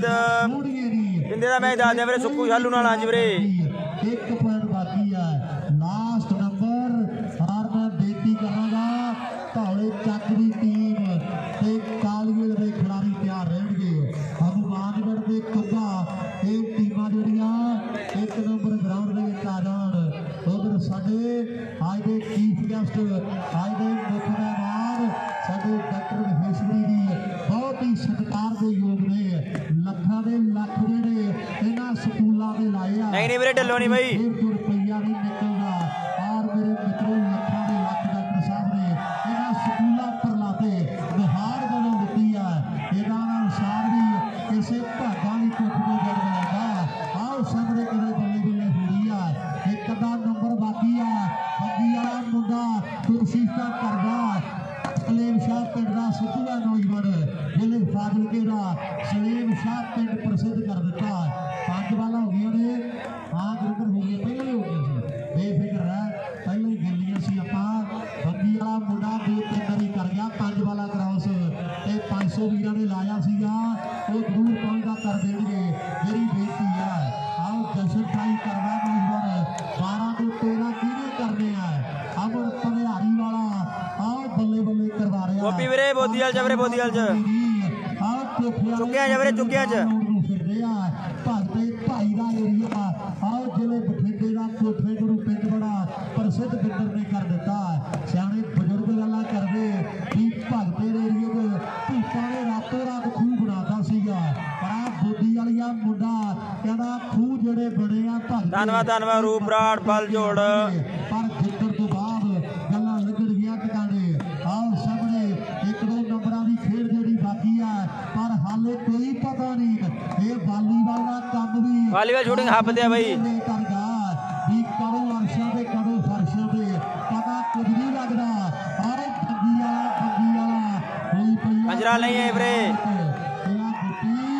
ਜਿੰਦੇ ਦਾ ਮੈਚ ਦੱਸਦੇ ਵੀਰੇ ਸੁੱਕੂ ਸ਼ਾਲੂ ਨਾਲ ਅੱਜ ਵੀਰੇ ਇੱਕ ਪੁਆਇੰਟ ਬਾਕੀ ਆ ਲਾਸਟ ਨੰਬਰ ਹਾਰ ਮੈਂ ਬੇਨਤੀ ਕਰਾਂਗਾ ਧੌਲੇ ਚੱਕ ਦੀ ਟੀਮ ਤੇ ਕਾਲੀਏ ਦੇ ਖਿਡਾਰੀ ਤਿਆਰ ਰਹਿਣਗੇ ਹਨੂਮਾਨਗੜ੍ਹ ਦੇ ਕੁੱਗਾ ਇਹ ਟੀਮਾਂ ਜਿਹੜੀਆਂ ਇੱਕ ਨੰਬਰ ਗਰਾਊਂਡ ਦੇ ਵਿੱਚ ਆ ਜਾਣ ਉਧਰ ਸਾਡੇ ਅੱਜ ਦੇ ਚੀਫ ਗੈਸਟ ਅੱਜ ਦੇ ਮੁੱਖ ਮਹਿਮਾਨ ਸਾਡੇ ਡਾਕਟਰ ਮਹੇਸ਼ਵਰੀ ਜੀ ਬਹੁਤ ਹੀ ਸਤਿਕਾਰ ਦੇ ਯੋਗ ਨੇ ਲੱਖਾਂ ਦੇ ਲੱਖ ਜਿਹੜੇ ਇਹਨਾਂ ਸਕੂਲਾਂ ਦੇ ਲਾਏ ਆ ਨਹੀਂ ਨਹੀਂ ਵੀਰੇ ਢਿੱਲੋਂ ਨਹੀਂ ਬਾਈ ਰੁਪਈਆ ਨਹੀਂ ਨਿਕਲਦਾ ਔਰ ਮੇਰੇ ਮਿੱਤਰੋ ਲੱਖਾਂ ਦੇ ਲੱਖ ਡਾਕਟਰ ਸਾਹਿਬ ਨੇ ਇਹਨਾਂ ਸਕੂਲਾਂ ਉੱਪਰ ਲਾਤੇ ਬਿਹਾਰ ਜਦੋਂ ਦਿੱਤੀ ਆ ਇਹਦਾ ਅਨੁਸਾਰ ਵੀ ਕਿਸੇ ਭਾਗਾਂ ਦੀ ਕੁੱਖ ਤੋਂ ਜੜ ਬਣਾਏਗਾ ਆਓ ਸਾਹਮਣੇ ਕਿਹਦੇ ਬੱਲੇ ਬੱਲੇ ਹੋਈ ਆ ਇੱਕ ਅੱਧਾ ਨੰਬਰ ਬਾਕੀ ਆ ਬੰਦੀ ਵਾਲਾ ਮੁੰਡਾ ਕੋਸ਼ਿਸ਼ਾਂ ਕਰਦਾ ਸਲੇਮ ਸ਼ਾਹ ਪਿੰਡ ਦਾ ਸਿੱਧੂਆ ਨੌਜਵਾਨ ਜਿਹਨੇ ਫਾਜ਼ਿਲਕੇ ਦਾ ਸਲੇਮ ਸ਼ਾਹ ਪਿੰਡ ਪ੍ਰਸਿੱਧ ਕਰ ਦਿੱਤਾ ਪੰਜ ਵਾਲਾ ਹੋ ਗਈਆਂ ਨੇ ਹਾਂ ਗੁਰੂਗਰ ਹੋ ਗਈਆਂ ਪਹਿਲਾਂ ਹੀ ਹੋ ਗਈਆਂ ਸੀ ਬੇਫਿਕਰ ਰਹਿ ਪਹਿਲਾਂ ਹੀ ਗੇਲੀਆਂ ਸੀ ਆਪਾਂ ਬੰਦੀ ਵਾਲਾ ਮੁੰਡਾ ਦੋ ਤਿੰਨ ਵਾਰੀ ਕਰ ਗਿਆ ਪੰਜ ਵਾਲਾ ਕ੍ਰਾਸ ਤੇ ਪੰਜ ਸੌ ਵੀਰਾਂ ਨੇ ਲਾਇਆ ਸੀਗਾ ਉਹ ਜ਼ਰੂਰ ਪਹੁੰਚਦਾ ਕਰ ਦੇਣਗੇ ਮੇਰੀ ਬੇਨਤੀ ਆ ਆਓ ਜਸ਼ਨ ਟਰਾਈ ਕਰਨਾ ਨੌਜਵਾਨ ਬਾਰਾਂ ਤੋਂ ਤੇਰਾਂ ਕਿਹਨੇ ਕਰਨੇ ਆ ਅਮਰ ਭਨਿਆਰੀ ਵਾਲਾ ਆਓ ਬੱਲੇ ਬੱਲੇ ਕਰਵਾ ਰਿਹਾ ਗੋਪੀ ਵੀਰੇ ਬੋਦੀਵਾਲ ਚ ਵੀਰੇ ਬੋਦੀਵਾਲ ਚ ਚੁੱਕਿਆ ਜਾ ਵੀਰੇ ਚੁੱਕਿਆ ਚ ਭਗਤੇ ਭਾਈ ਦਾ ਏਰੀਆ ਆਓ ਜਿਵੇਂ ਬਠਿੰਡੇ ਦਾ ਕੋਠੇ ਗੁਰੂ ਪਿੰਡ ਬੜਾ ਪ੍ਰਸਿੱਧ ਬਿੰਦਰ ਨੇ ਕਰ ਦਿੱਤਾ ਸਿਆਣੇ ਬਜ਼ੁਰਗ ਗੱਲਾਂ ਕਰਦੇ ਵੀ ਭਗਤੇ ਦੇ ਏਰੀਏ ਦੇ ਭੂਤਾਂ ਨੇ ਰਾਤੋਂ ਰਾਤ ਖੂਹ ਬਣਾਤਾ ਸੀਗਾ ਪਰ ਆ ਬੋਦੀ ਵਾਲੀਆ ਮੁੰਡਾ ਕਹਿੰਦਾ ਖੂਹ ਜਿਹੜੇ ਬਣੇ ਆ ਭਗਤ ਧੰਨਵਾਦ ਧੰਨਵਾਦ ਰੂਪ ਬਰਾੜ ਬਲ ਜੋੜ ਪਰ ਜਿੱਤਣ ਤੋਂ ਬਾਅਦ ਗੱਲਾਂ ਲੱਗਣ ਗਿਆ ਟਿਕਾਣੇ ਆਓ ਸਾਹਮਣੇ ਇੱਕ ਦੋ ਨੰਬਰਾਂ ਦੀ ਖੇਡ ਜਿਹੜੀ ਬਾਕੀ ਆ ਪਰ ਹਾਲੇ ਕੋਈ ਪਤਾ ਨਹੀਂ ਇਹ ਵਾਲੀਬਾਲ ਦਾ ਕੰਮ ਵੀ ਵਾਲੀਬਾਲ ਸ਼ੂਟਿੰਗ ਹੱਬ ਤੇ ਆ ਬਈ ਕਰਦਾ ਵੀ ਕਦੋਂ ਅਰਸ਼ਾਂ ਤੇ ਕਦੋਂ ਫਰਸ਼ਾਂ ਤੇ ਪਤਾ ਕੁਝ ਨਹੀਂ ਲੱਗਦਾ ਔਰ ਬੰਗੀ ਵਾਲਾ ਬੰਗੀ ਵਾਲਾ ਕੋਈ ਪਈ ਪੰਜਰਾ ਨਹੀਂ ਹੈ ਵੀਰੇ ਇਹਨਾਂ ਗੁੱਟੀ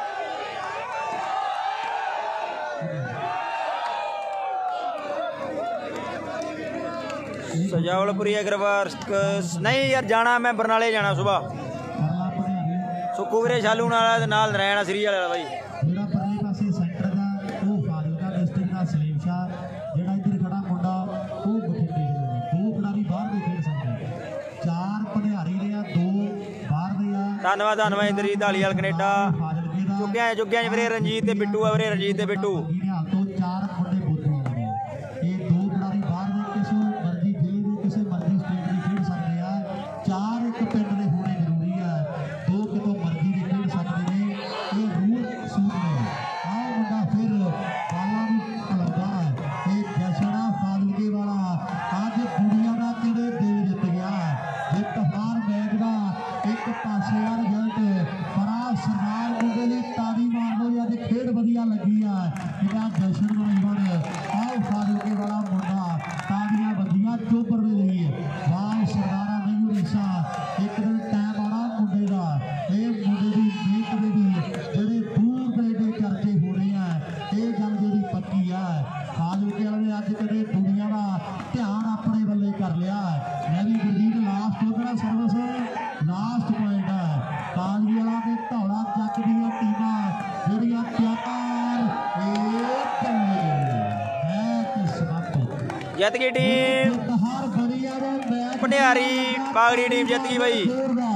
ਸਜਾਵਲਪੁਰੀ ਅਗਰਵਾਲ ਨਹੀਂ ਯਾਰ ਜਾਣਾ ਮੈਂ ਬਰਨਾਲੇ ਜਾਣਾ ਸੁਬਾ ਸੁੱਕੂ ਵੀਰੇ ਸ਼ਾਲੂ ਨਾਲ ਨਾਲ ਨਰੈਣ ਸ੍ਰੀ ਵਾਲਾ ਬਾਈ ਜਿਹੜਾ ਪਰਲੇ ਪਾਸੇ ਸੈਂਟਰ ਦਾ ਉਹ ਫਾਜ਼ਿਲਕਾ ਡਿਸਟ੍ਰਿਕਟ ਦਾ ਸਲੀਮ ਸ਼ਾਹ ਜਿਹੜਾ ਇੱਧਰ ਖੜਾ ਮੁੰਡਾ ਉਹ ਬਠਿੰਡੇ ਦੇ ਦੋ ਖਿਡਾਰੀ ਬਾਹਰ ਦੇ ਖੇਡ ਸਕਦੇ ਚਾਰ ਭਨਿਆਰੀ ਦੇ ਆ ਦੋ ਬਾਹਰ ਦੇ ਆ ਧੰਨਵਾਦ ਧੰਨਵਾਦ ਇੰਦਰੀ ਢਾਲੀਵਾਲ ਕੈਨੇਡਾ ਚੁੱਕਿਆ ਚੁੱਕਿਆ ਵੀਰੇ ਰਣਜੀਤ ਤੇ ਬਿੱਟੂ ਆ ਵੀਰੇ ਰਣਜੀਤ ਤੇ ਬਿੱਟੂ ਤੋਂ ਚਾਰ ਮੁੰਡੇ ਬੋਦੀ ਇਹ ਦੋ ਖਿਡਾਰੀ खिडारी बाहर दे किसी मर्जी जिले के किसी मर्जी स्टेट की खेड सकते हैं। चार एक पिंड के होने जरूरी है, दो कितों मर्जी के खेड सकते हैं। ये रूल सूट ने आ मुंडा फिर बाला खिलाता है। ये जशना फादलके वाला अज दुनिया का किड़े दिल जित गया। जित हार मैच का एक पासे आ रिजल्ट बड़ा सरदार मुंडे ने ताड़ी मार दो। अज खेड वधिया लगी है। इहदा जशन नौजवान आओ फादलके वाला मुंडा ताड़ियां वधिया चोपर दे लई। वाह सरदारा नहीं रिसा एक दिन टाइम आना मुंडे का। ये मुंडे की मेहनत दे भी जेडे दूर दरेडे चर्चे हो रहे हैं। ये गल जी पक्की है। फादलके वाले ने अज कदे दुनिया का ध्यान अपने बल्ले कर लिया। मैं भी गुरजीत लास्ट उधर सर्विस लास्ट पॉइंट है। ताली वाला ने धौला चक दिया टीमां ਜਿਹੜੀਆਂ ਤਿਆਰ ਇੱਕ ਮੈਚ ਸਮਾਪਤ। ਜਿੱਤ ਗਈ ਟੀਮ ਹਾਰ ਬਣੀ ਆ ਮੈਚ ਭੰਡਿਆਰੀ ਬਾਗੜੀ ਟੀਮ ਜਿੱਤ ਗਈ ਬਾਈ।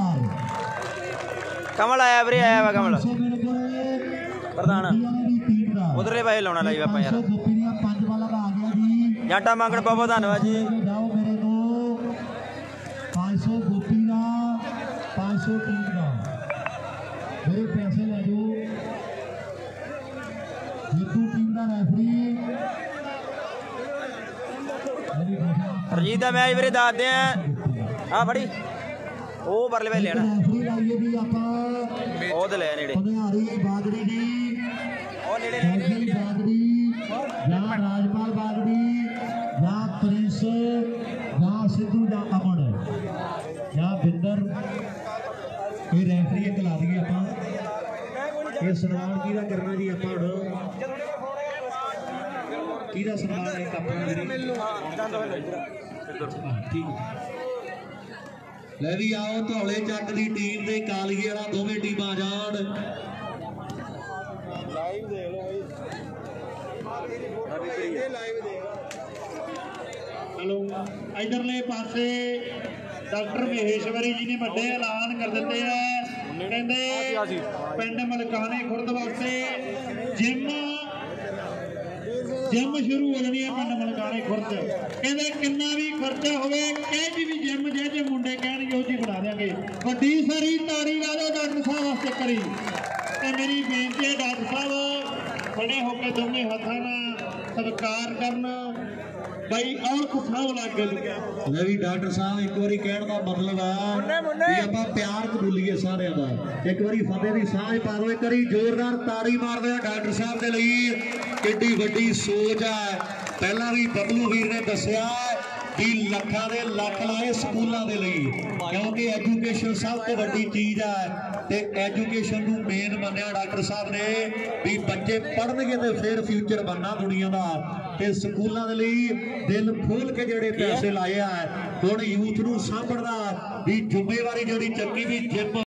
ਕਮਲ ਆਇਆ ਵੀਰੇ, ਆਇਆ ਵਾ ਕਮਲ ਪ੍ਰਧਾਨ ਉਧਰਲੇ ਪਾਸੇ ਲਾਉਣਾ ਲਾਈਵ ਆਪਾਂ ਯਾਰ। ਗੋਪੀ ਦੀਆਂ ਪੰਜ ਬਾਲਾਂ ਦਾ ਆ ਗਿਆ ਜੀ। ਜਾਂਟਾ ਮੰਗਣ ਬਹੁਤ ਬਹੁਤ ਧੰਨਵਾਦ ਜੀ। ਜਾਓ ਮੇਰੇ ਤੋਂ ਪੰਜ ਸੌ ਗੋਪੀ ਦਾ ਪੰਜ ਸੌ ਟੀਮ ਦਾ ਮੇਰੇ ਪੈਸੇ ਲੈ ਜਾਓ। ਜੇਤੂ ਟੀਮ ਦਾ ਰੈਫਰੀ ਰਜੀਤ ਦਾ ਮੈਚ ਵੀਰੇ ਦੱਸਦੇ ਆ। ਆ ਫੜੀ ਉਹ ਪਰਲੇ ਵੇ ਲੈਣਾ ਰੈਫਰੀ ਲਾਈਏ ਵੀ ਆਪਾਂ ਉਹ ਤੇ ਲੈ ਨੇੜੇ ਭੰਡਿਆਰੀ ਬਾਗੜੀ ਦੀ ਉਹ ਨੇੜੇ ਨੇੜੇ ਬਾਗੜੀ ਜਾਂ ਰਾਜਪਾਲ ਬਾਗੜੀ ਜਾਂ ਪ੍ਰਿੰਸ ਜਾਂ ਸਿੱਧੂ ਜਾਂ ਅਮਨ ਜਾਂ ਬਿੰਦਰ। ਇਹ ਰੈਫਰੀ ਇੱਕ ਲਾ ਦਈਏ ਆਪਾਂ। ਇਹ ਸਨਮਾਨ ਕਿਹਦਾ ਕਰਨਾ ਜੀ ਆਪਾਂ ਹੁਣ ਕਿਹਦਾ ਸਨਮਾਨ ਇੱਕ ਆਪਣਾ ਠੀਕ ਲੈ ਵੀ ਆਓ ਧੌਲੇ ਚੱਕ ਦੀ ਟੀਮ ਤੇ ਕਾਲੀਏ ਵਾਲਾ ਦੋਵੇਂ ਟੀਮਾਂ ਜਾਣ। ਲਾਈਵ ਦੇਖ ਲਓ ਬਈ ਲਾਈਵ ਦੇਖ। ਚਲੋ ਇਧਰਲੇ ਪਾਸੇ ਡਾਕਟਰ ਮਹੇਸ਼ਵਰੀ ਜੀ ਨੇ ਵੱਡੇ ਐਲਾਨ ਕਰ ਦਿੱਤੇ ਆ। ਕਹਿੰਦੇ ਪਿੰਡ ਮਲਕਾਣੇ ਖੁਰਦ ਵਾਸਤੇ ਜਿਮ ਜਿਮ ਸ਼ੁਰੂ ਹੋ ਜਾਣੀ ਹੈ ਪਿੰਡ ਮਲਕਾਣੇ ਖੁਰਦ। ਕਹਿੰਦੇ ਕਿੰਨਾ ਵੀ ਖਰਚਾ ਹੋਵੇ ਕਿਹੜੀ ਵੀ ਜਿਮ ਜੇ ਜੇ ਮੁੰਡੇ ਕਹਿਣਗੇ ਉਹ ਜੀ ਬਣਾ ਦਿਆਂਗੇ। ਵੱਡੀ ਸਾਰੀ ਤਾੜੀ ਲਾ ਦਿਓ ਡਾਕਟਰ ਸਾਹਿਬ ਵਾਸਤੇ ਕਰੀ। ਤੇ ਮੇਰੀ ਬੇਨਤੀ ਹੈ ਡਾਕਟਰ ਸਾਹਿਬ ਖੜੇ ਹੋ ਕੇ ਦੋਵੇਂ ਹੱਥਾਂ ਨਾਲ ਸਤਿਕਾਰ ਕਰਨ। भाई औरख साहब लग गए ले भी डॉक्टर साहब एक बारी कहने का मतलब है कि आप प्यार कबूलीए सारे का। एक बारी फतेह की सांझ पा दो, एक बारी जोरदार ताड़ी मार दो डॉक्टर साहब के लिए। किड्डी वड्डी सोच है। पहला भी बबलू वीर ने दसिया कि लखा दे लख लाए स्कूलों के लिए क्योंकि एजुकेशन सब तो वड्डी चीज है। ते एजुकेशन नूं मेन मन्निया डॉक्टर साहब ने भी बच्चे पढ़नगे तो फिर फ्यूचर बनना दुनिया का। ते स्कूलों के लिए दिल खोल के जेडे पैसे लाए है हुण यूथ नूं साਂਭਣ भी जिम्मेवारी जी चक्की भी जिम